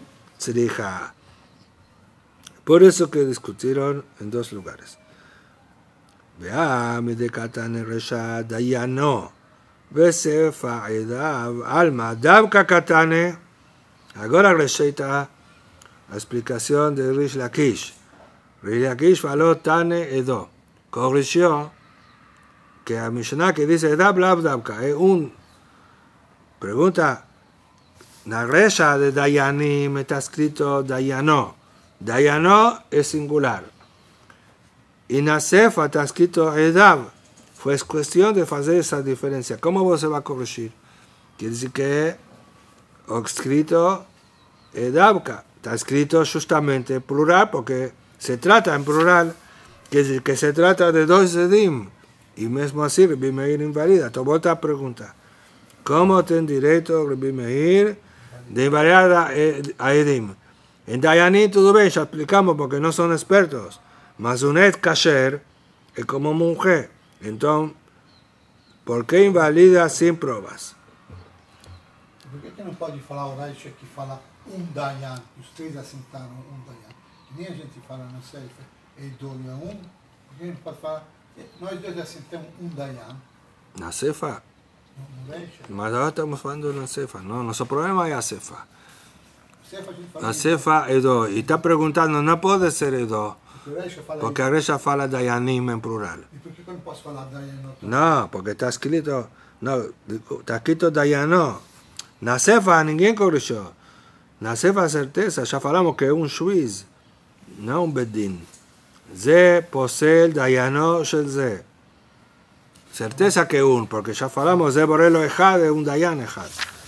tzricha. Por eso que discutieron en dos lugares. Veami de Katane Resha Dayano. Vesefa Edav Alma Davka Katane. Ahora receita la explicación de Rish Lakish. Rish Lakish faló Tane Edo. Corrigió que a Mishnah que dice Edav Lav Davka es un. Pregunta. La Resha de Dayanim está escrito Dayano. Dayano es singular. Y Nasefa está escrito Edav. Fue cuestión de hacer esa diferencia. ¿Cómo vos se va a corregir? Quiere decir que o escrito Edavka. Está escrito justamente plural porque se trata en plural. Quiere decir que se trata de dos edim. Y mismo así Rabbi Meir invalida. Tomó otra pregunta. ¿Cómo tiene derecho Rabbi Meir de invalidar a edim? En Dayanim todo bien, ya explicamos porque no son expertos. Mas un ed kasher es como mujer. Entonces, ¿por qué invalida sin pruebas? Por que que não pode falar o Raish que fala um Dayan? Os três assentaram um Dayan. Que nem a gente fala na Seifa, Eidol é um. Por que não pode falar? Nós dois assentamos um Dayan. Na cefa. No Raish? Mas ahora estamos falando na cefa. No, nuestro problema es la cefa. Seifa a gente fala. La cefa es dos. Y está preguntando, no puede ser dos. Porque o Raish fala. Porque a Resha fala Dayanim en plural. E por que que eu não posso falar Dayan no outro? No, porque está escrito, no, está escrito Dayano. Na cefa ninguém corrigió. Na cefa certeza, ya falamos que es un shwiz, no un bedin. Ze posel Dayano shel ze. Certeza que un, porque ya falamos de borelo ejad, es un Dayan ejad.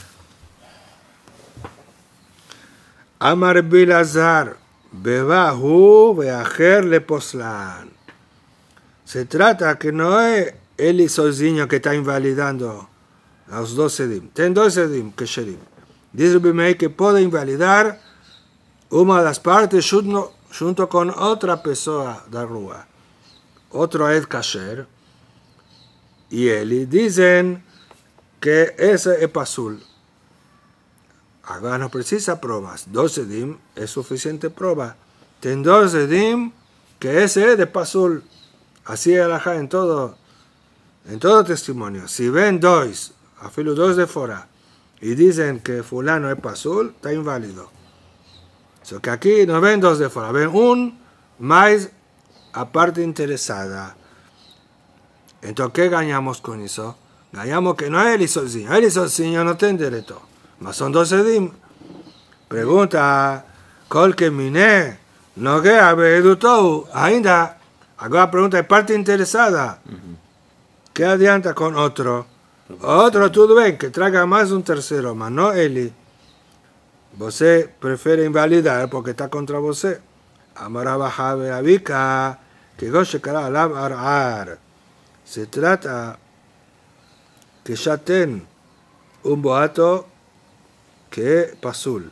Amar Bilazar, bebahu veajer le poslan. Se trata que no es él sozinho que está invalidando a los dos edim. Ten dos edim que sherim. Dice Rabbi Meir que puede invalidar una de las partes junto, junto con otra persona da rúa. Otro ed kasher. Y él dicen que ese es pasul. Ahora no precisa pruebas. Dos edim es suficiente prueba. Ten dos edim que ese es de pasul. Así es alajá en todo, en todo testimonio. Si ven dos, a filo dos de fuera, y dicen que fulano es pasul, está inválido. So que aquí no ven dos de fuera, ven un más a parte interesada. Entonces, ¿qué ganamos con eso? Ganamos que no es él sozinho. Él sozinho no tiene derecho. Mas son dos edim. Pregunta, ¿col que miné? No que abedutou, ainda. Ahora pregunta, ¿es parte interesada? Uh-huh. ¿Qué adianta con otro? Otro, todo bien, que traiga más un tercero, mas no él. Você prefiere invalidar porque está contra você. Amaraba Jabe Abika, que Goshe Kara Alab Arar. Se trata que ya ten un boato que es pasul.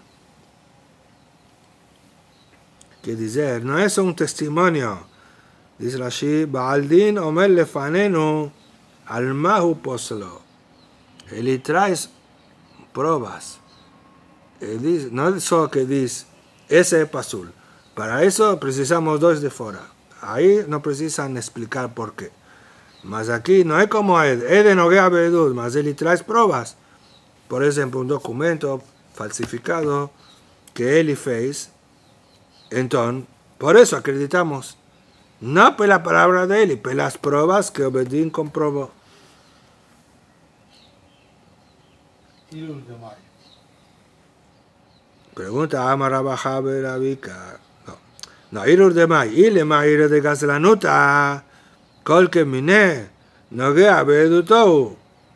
Que dice, no es un testimonio. Dice Rashi, Baaldin Omer Lefanenu al Mahu Poslo. Él trae pruebas. Él dice, no es solo que dice, ese es pasul. Para eso precisamos dos de fuera. Ahí no precisan explicar por qué. Mas aquí no es como Ed. Ed no gea bedud, mas él trae pruebas. Por ejemplo, un documento falsificado que él fez. Entonces, por eso acreditamos. No por la palabra de él, y por las pruebas que Obedín comprobó. Pregunta Amar Abajabe Rabika. No, no, Irur de May. Y le May de Gazlanuta. Col que miné. No que abedutou.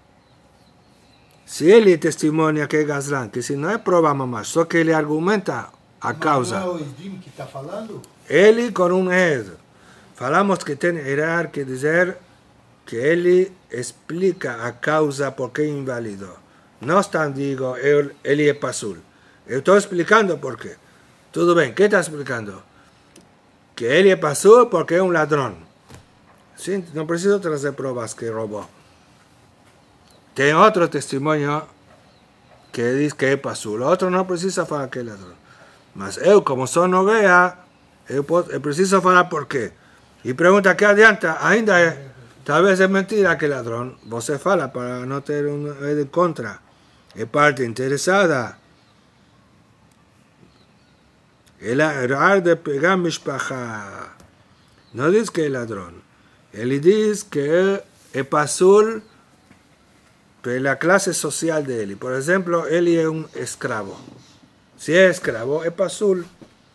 Si él testimonia que es Gazlan, que si no hay prueba más, solo que él argumenta a causa. Não é o Edim que está falando? Él con un ed. Falamos que tiene que decir que él explica a causa por qué inválido. No están digo, él, él es pasul. Estoy explicando por qué. Todo bien, ¿qué está explicando? Que él es pasul porque es un ladrón. Sí, no preciso traer pruebas que robó. Tiene otro testimonio que dice que es pasul. Otro no precisa falar que es ladrón. Mas él, como son noguea, él, él precisa falar por qué. Y pregunta, ¿qué adianta? Ainda es, tal vez es mentira que ladrón. Você fala para no tener un de contra. Es parte interesada. El errar de pegar mishpacha. No dice que es ladrón. Él dice que es pasul de la clase social de él. Por ejemplo, él es un esclavo. Si es esclavo, es pasul.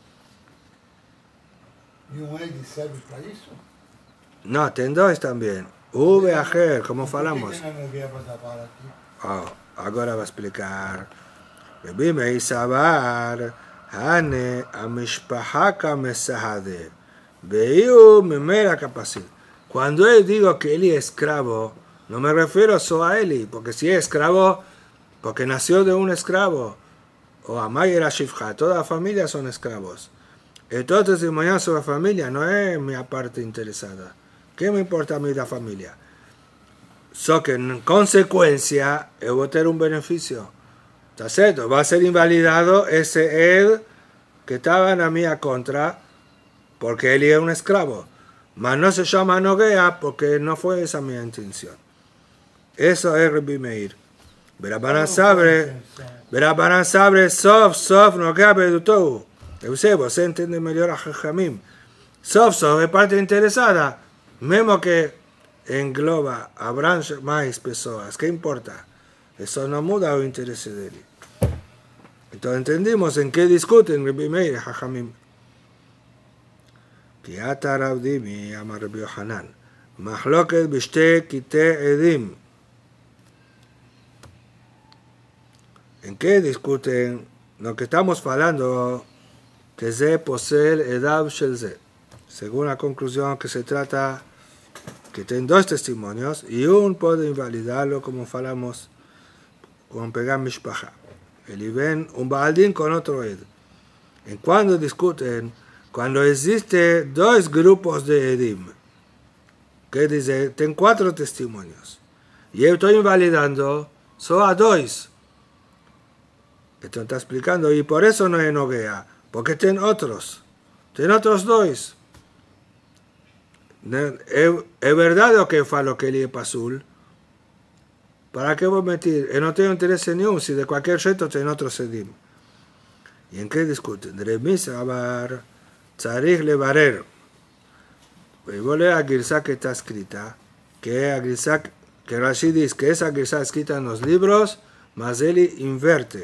E um Ed serve para isso? No, tem dois também. V ajer, como falamos. Por que não veio para tapar aqui? Oh, agora vou explicar. Rebi Meir Savar, Hane, Amishpaha Kamesahade, Veiu Memera Capacit. Cuando yo digo que él es esclavo, no me refiero solo a él, porque si es esclavo, porque nació de un esclavo, o Amay era Shifha, toda la familia son esclavos. Entonces, si mañana sobre la familia no es mi parte interesada. ¿Qué me importa a mí la familia? So que en consecuencia, yo voy a tener un beneficio. ¿Está cierto? Va a ser invalidado ese Ed que estaba en la mía contra, porque él era un esclavo. Mas no se llama Noguea porque no fue esa mi intención. Eso es Rebi Meir. Berabanan sabre, Berabanan sabre, sof, sof, Noguea bedutou. Eu sei, você entende melhor a Jajamim. Sof, sof, é parte interesada. Mesmo que engloba, abrange mais pessoas. Que importa? Eso no muda o interesse dele. Então entendimos en que discuten Rebi Meir e Jajamim. כי עתה רב דימי, אמר רבי יוחנן, מחלוקת בשתי קטעי עדים. ¿En qué discuten? Lo que estamos hablando, que ze posee el edad shel ze. Según la conclusión que se trata, que tienen dos testimonios, y uno puede invalidarlo, como hablamos, con pegar mishpacha. El Iben, un baldín con otro ed. En cuando discuten, cuando existe dos grupos de edim, que dice, ten cuatro testimonios, y yo estoy invalidando solo a dos. Esto está explicando, y por eso no es Noguea, porque ten otros, ten otros dos. ¿Es verdad o que falo que él es pasul? ¿Para qué voy a mentir? Yo no tengo interés en ninguno, si de cualquier reto ten otros edim. ¿Y en qué discuten? Remis abar tzarich levarer. Y voy a leer a Girsá que está escrita, que a Girsá, que Rashi dice que esa Girsá escrita en los libros, mas él inverte.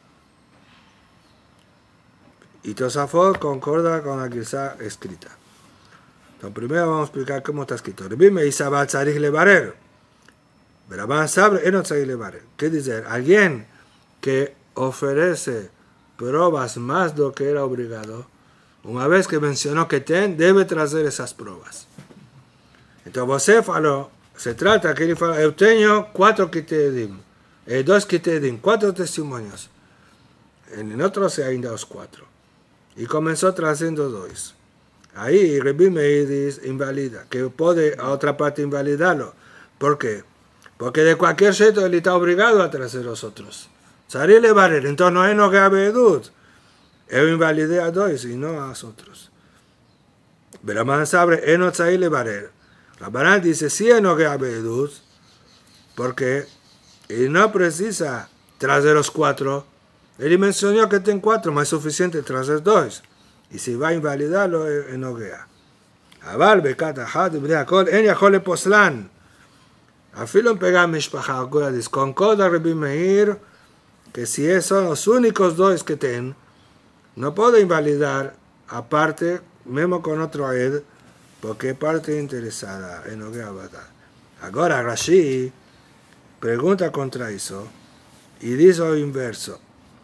Y Tosafot concorda con la Girsá escrita. Entonces primero vamos a explicar cómo está escrito. Rebi Meir Savar tzarich levarer. Berabanan sabre eno tzarich levarer. ¿Qué dice? Alguien que ofrece pruebas más de lo que era obligado, una vez que mencionó que ten, debe traer esas pruebas. Entonces, você falou, se trata que él falou, eu tenho cuatro quitedim, eh, dos quitedim, cuatro testimonios. En otros ainda os cuatro. Y comenzó trayendo dos. Ahí Rebi Meir dice, invalida, que puede a otra parte invalidarlo. ¿Por qué? Porque de cualquier jeito él está obligado a traer los otros. Tzarich levarer, entonces no es Noguea beedut. Yo invalidé a dos y no a los otros. Berabanan sabre, eno tzarich levarer. Rabbanan dice, sí es Noguea beedut, porque él no precisa traer los cuatro. Él mencionó que tiene cuatro, más es suficiente traer dos. Y si va a invalidarlo, es Noguea. Aval bekat ahad bnei hakol, en yachol leposlan. Afilo en pegar mishpacha, dice, concorda Rebi Meir, que si son los únicos dos que tienen, no puedo invalidar aparte, mismo con otro ed, porque es parte interesada en lo que habla. Ahora Rashi pregunta contra eso y dice lo inverso.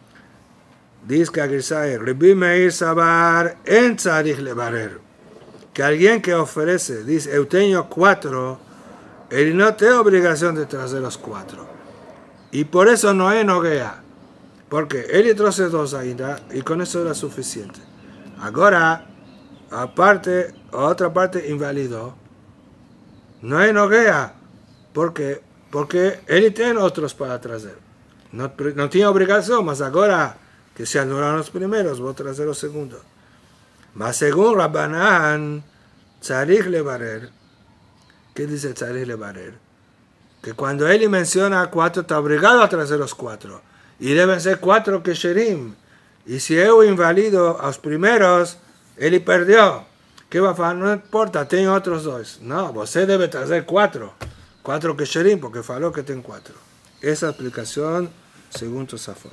Dice que Agrisai, Rebi Meir Savar en tzarich levarer. Que alguien que ofrece, dice, yo tengo cuatro, él no tiene obligación de traer los cuatro. Y por eso no es Noguea. Porque él trajo dos ainda y con eso era suficiente. Ahora, aparte, otra parte invalidó. No es Noguea. ¿Por qué? Porque él tiene otros para traer. No, no tiene obligación, mas ahora que se anularon los primeros, voy a traer los segundos. Mas según Rabbanan, Tzarich levarer. ¿Qué dice Tzarich levarer? Que cuando Eli menciona cuatro, está obligado a traer los cuatro. Y deben ser cuatro kesherim. Y si eu invalido a los primeros, Eli perdió. ¿Qué va a hacer? No importa, tengo otros dos. No, usted debe traer cuatro. Cuatro kesherim, porque faló que tengo cuatro. Esa explicación según Tosafot.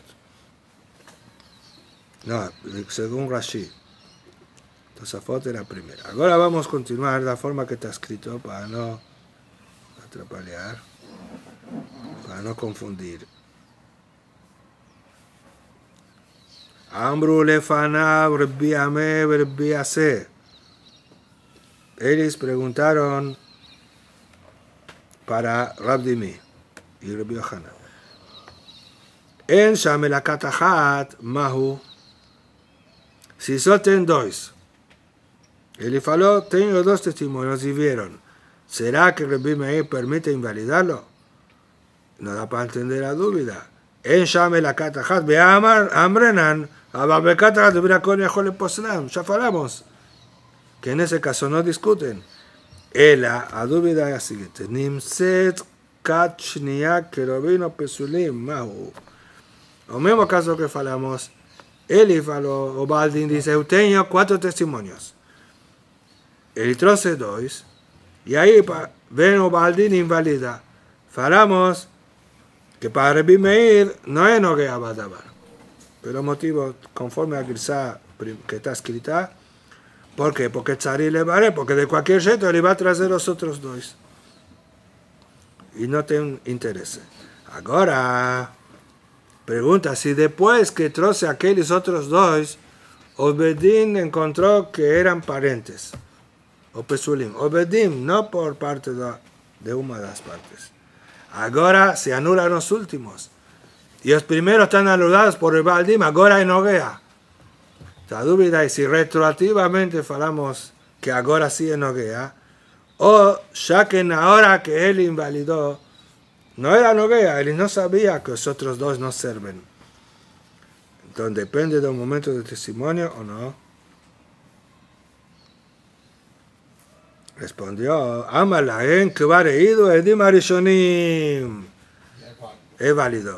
No, según Rashi. Tosafot era la primera. Ahora vamos a continuar de la forma que está escrito para no atrapalhar, para no confundir. Amru lefanav Rabbi Ame Rabbi Ase. Ellos preguntaron para Rabbi Mi y Rabbi Yohanan. En Shamelakat Achat Mahu. Si solo tienen dos. Él faló, tengo dos testimonios y vieron. ¿Será que Rabbi Meir permite invalidarlo? No da para entender la duda. En Shamelakat Achat Be'amar Amrenan Ababekat Achat Be'rakon Yachol Poslam. Ya falamos que en ese caso no discuten. Ela, la duda es la siguiente. Nimset kat shniya kerubim pesulim mahu. O mismo caso que falamos, Eli falou, o Baldin dice, eu tenho cuatro testimonios. Ele trouxe dois, e aí vem o Baldin invalida. Falamos que para Rabbi Meir não é Nogea Badabar. Pelo motivo, conforme a Grisá que está escrita, ¿por qué? Porque Tzari le vale, porque de cualquier jeito ele va a trazer los otros dois. Y no tiene interés. Ahora, pregunta, si después que trouxe aquellos otros dos, Obedín encontró que eran parentes, o Pesulim. Obedín, no por parte de, de una de las partes. Ahora se anulan los últimos. Y los primeros están anulados por el Baldim, ahora en Nogea. La duda es si retroactivamente falamos que ahora sí es Nogea, o ya que ahora que él invalidó, no era Nogea, él no sabía que los otros dos no sirven. Entonces depende del momento de testimonio o no. Respondió, Amala en Kvareidu Edim Arishonim. Es válido.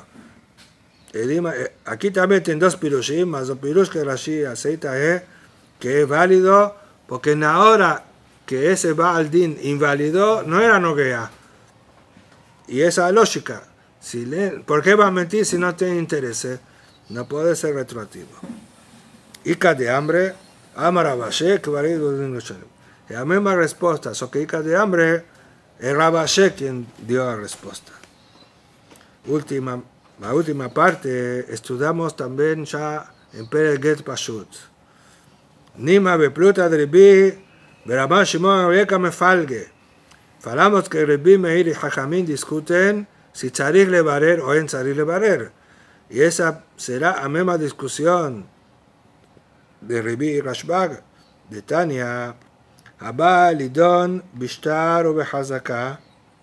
Aquí también tienen dos pirushim, más el pirush que Rashi aceita es que es válido porque en la hora que ese Baal Din invalidó no era Nogea. Y esa es lógica. Si le, ¿por qué va a mentir si no tiene interés? No puede ser retroactivo. Ica de hambre, Amar Rabashe, que varido de Noshanim. La misma respuesta, so que Ica de hambre, es Rabashe quien dio la respuesta. Última. La última parte estudiamos también ya en Perek Get Pashut. Nima bepluta de Rabbi, Berabban Shimon Reka Mefalge. Falamos que Rabbi Meir y Jajamín discuten si tzarich levarer o en tzarich levarer. Y esa será la misma discusión de Rabbi y Rashbag. De Tania, Abba lidon bishtar o behazaka,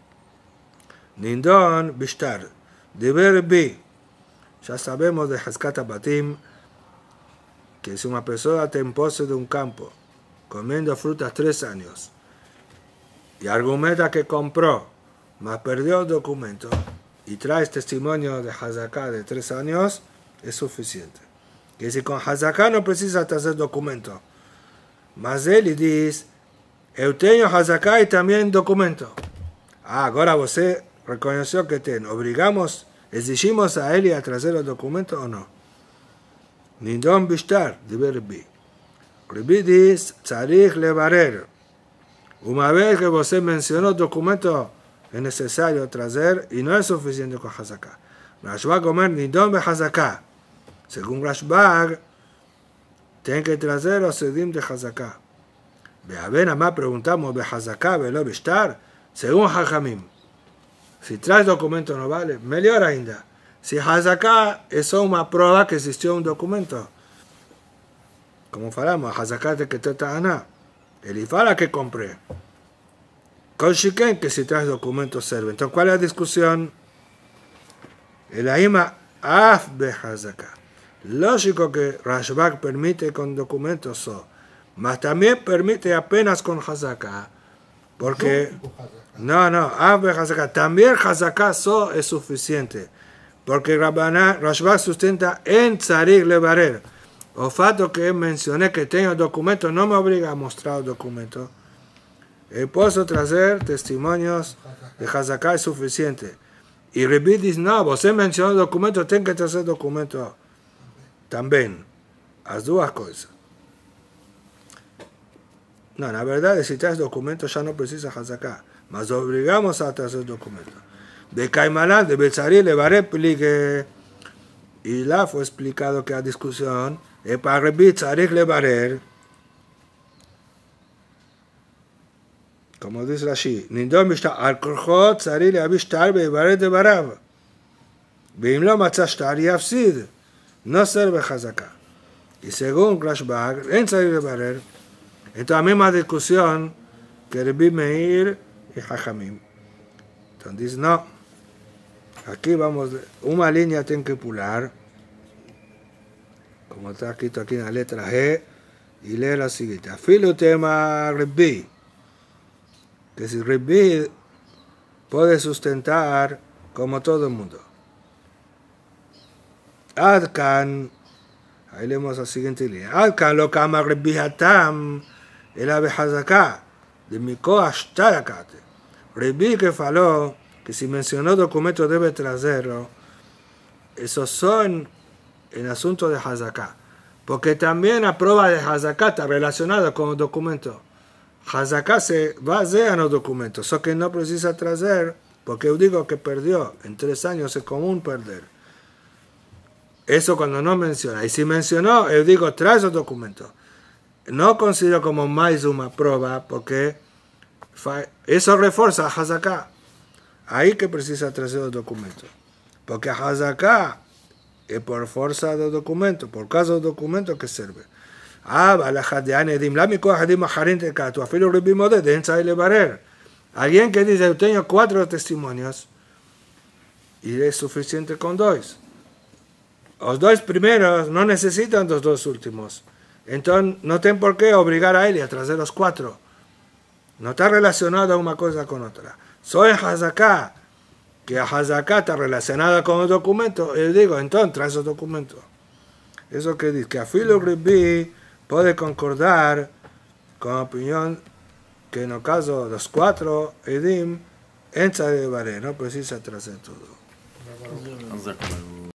nindon bishtar. De Rabbi, ya sabemos de Hazkat Abatim, que si una persona está en pose de un campo, comiendo frutas tres años, y argumenta que compró, mas perdió el documento, y trae testimonio de Hazaká de tres años, es suficiente. Que si con Hazaká no precisa hacer documento, mas él dice, eu tenho Hazaká y también documento. Ah, ahora você reconoció que ten, obligamos, exigimos a él a traer el documento o no. Nindon bishtar, dice Rabbi. Rabbi dice, tzarich levarer. Una vez que você mencionó el documento, es necesario traer y no es suficiente con Hazaká. Rashbag comer nindon be Hazaká. Según Rashbag, tiene que traer los sedim de Hazaká. Beaven más preguntamos be Hazaká, velo bishtar, según Jajamim. Si traes documento no vale, mejor ainda. Si Hazaká es una prueba que existió un documento. Como falamos, Hazaká de que te ta'aná. Él fala que compré. Con Shiken que si traes documento sirve. Entonces, ¿cuál es la discusión? El Aima af be Hazaká. Lógico que Rashbag permite con documentos so. Mas también permite apenas con Hazaká, porque... No, no, Av Hazaká. También Hazaká so es suficiente. Porque Rashbag sustenta en Tzarik Levarer. O fato que mencioné que tengo documento no me obliga a mostrar el documento. Y puedo traer testimonios de Hazaká es suficiente. Y Rebbi dice, no, vos mencionó el documento, tengo que traer documento también. Las dos cosas. No, la verdad es que si traes documento ya no precisa Hazaká. Mas obligamos a traer documento. De Caimaná, de Betzarí, le varé plique. Y la fue explicado que la discusión es para Rebbi Tzarik Levarer. Como dice Rashi, Nindom Mishtar al Korchot Tzarik Levarer Shtar Bevarer de Barav. Veim lo matzah Shtar Yafsid. No sirve Hazaká. Y según Rashbag, en Tzarik Levarer, entonces la misma discusión que Rebbi Meir y Hachamim. Entonces dice, no. Aquí vamos, una línea tiene que pular, como está escrito aquí en la letra G, y lee la siguiente. Afilo tema Rebbi, que si Rebbi puede sustentar como todo el mundo. Adkan, ahí leemos la siguiente línea. Adkan lo kama Rebbi hatam, el ave Hazaká, de Mikoah Shtarakate. Rebbi que faló, que si mencionó documento debe traerlo, esos son en asunto de Hazaká. Porque también la prueba de Hazaká está relacionada con el documento. Hazaká se basea en los documentos, eso que no precisa traer, porque yo digo que perdió, en tres años es común perder. Eso cuando no menciona. Y si mencionó, yo digo, trae esos documentos. No considero como más una prueba, porque eso refuerza a Hazaká. Ahí que precisa traer los documentos. Porque Hazaká es por fuerza del documento, por causa del documento que sirve. Ah, alguien que dice, yo tengo cuatro testimonios y es suficiente con dos. Los dos primeros no necesitan los dos últimos. Entonces no tienen por qué obligar a él a traer los cuatro. No está relacionado una cosa con otra. Soy Hazaká, que Hazaká está relacionada con el documento, y digo, entonces trae esos documentos. Eso que dice, que Afilo Rebbi puede concordar con la opinión que en el caso de los cuatro Edim, en Tzarik Levarer, no precisa traer todo. Hazaká.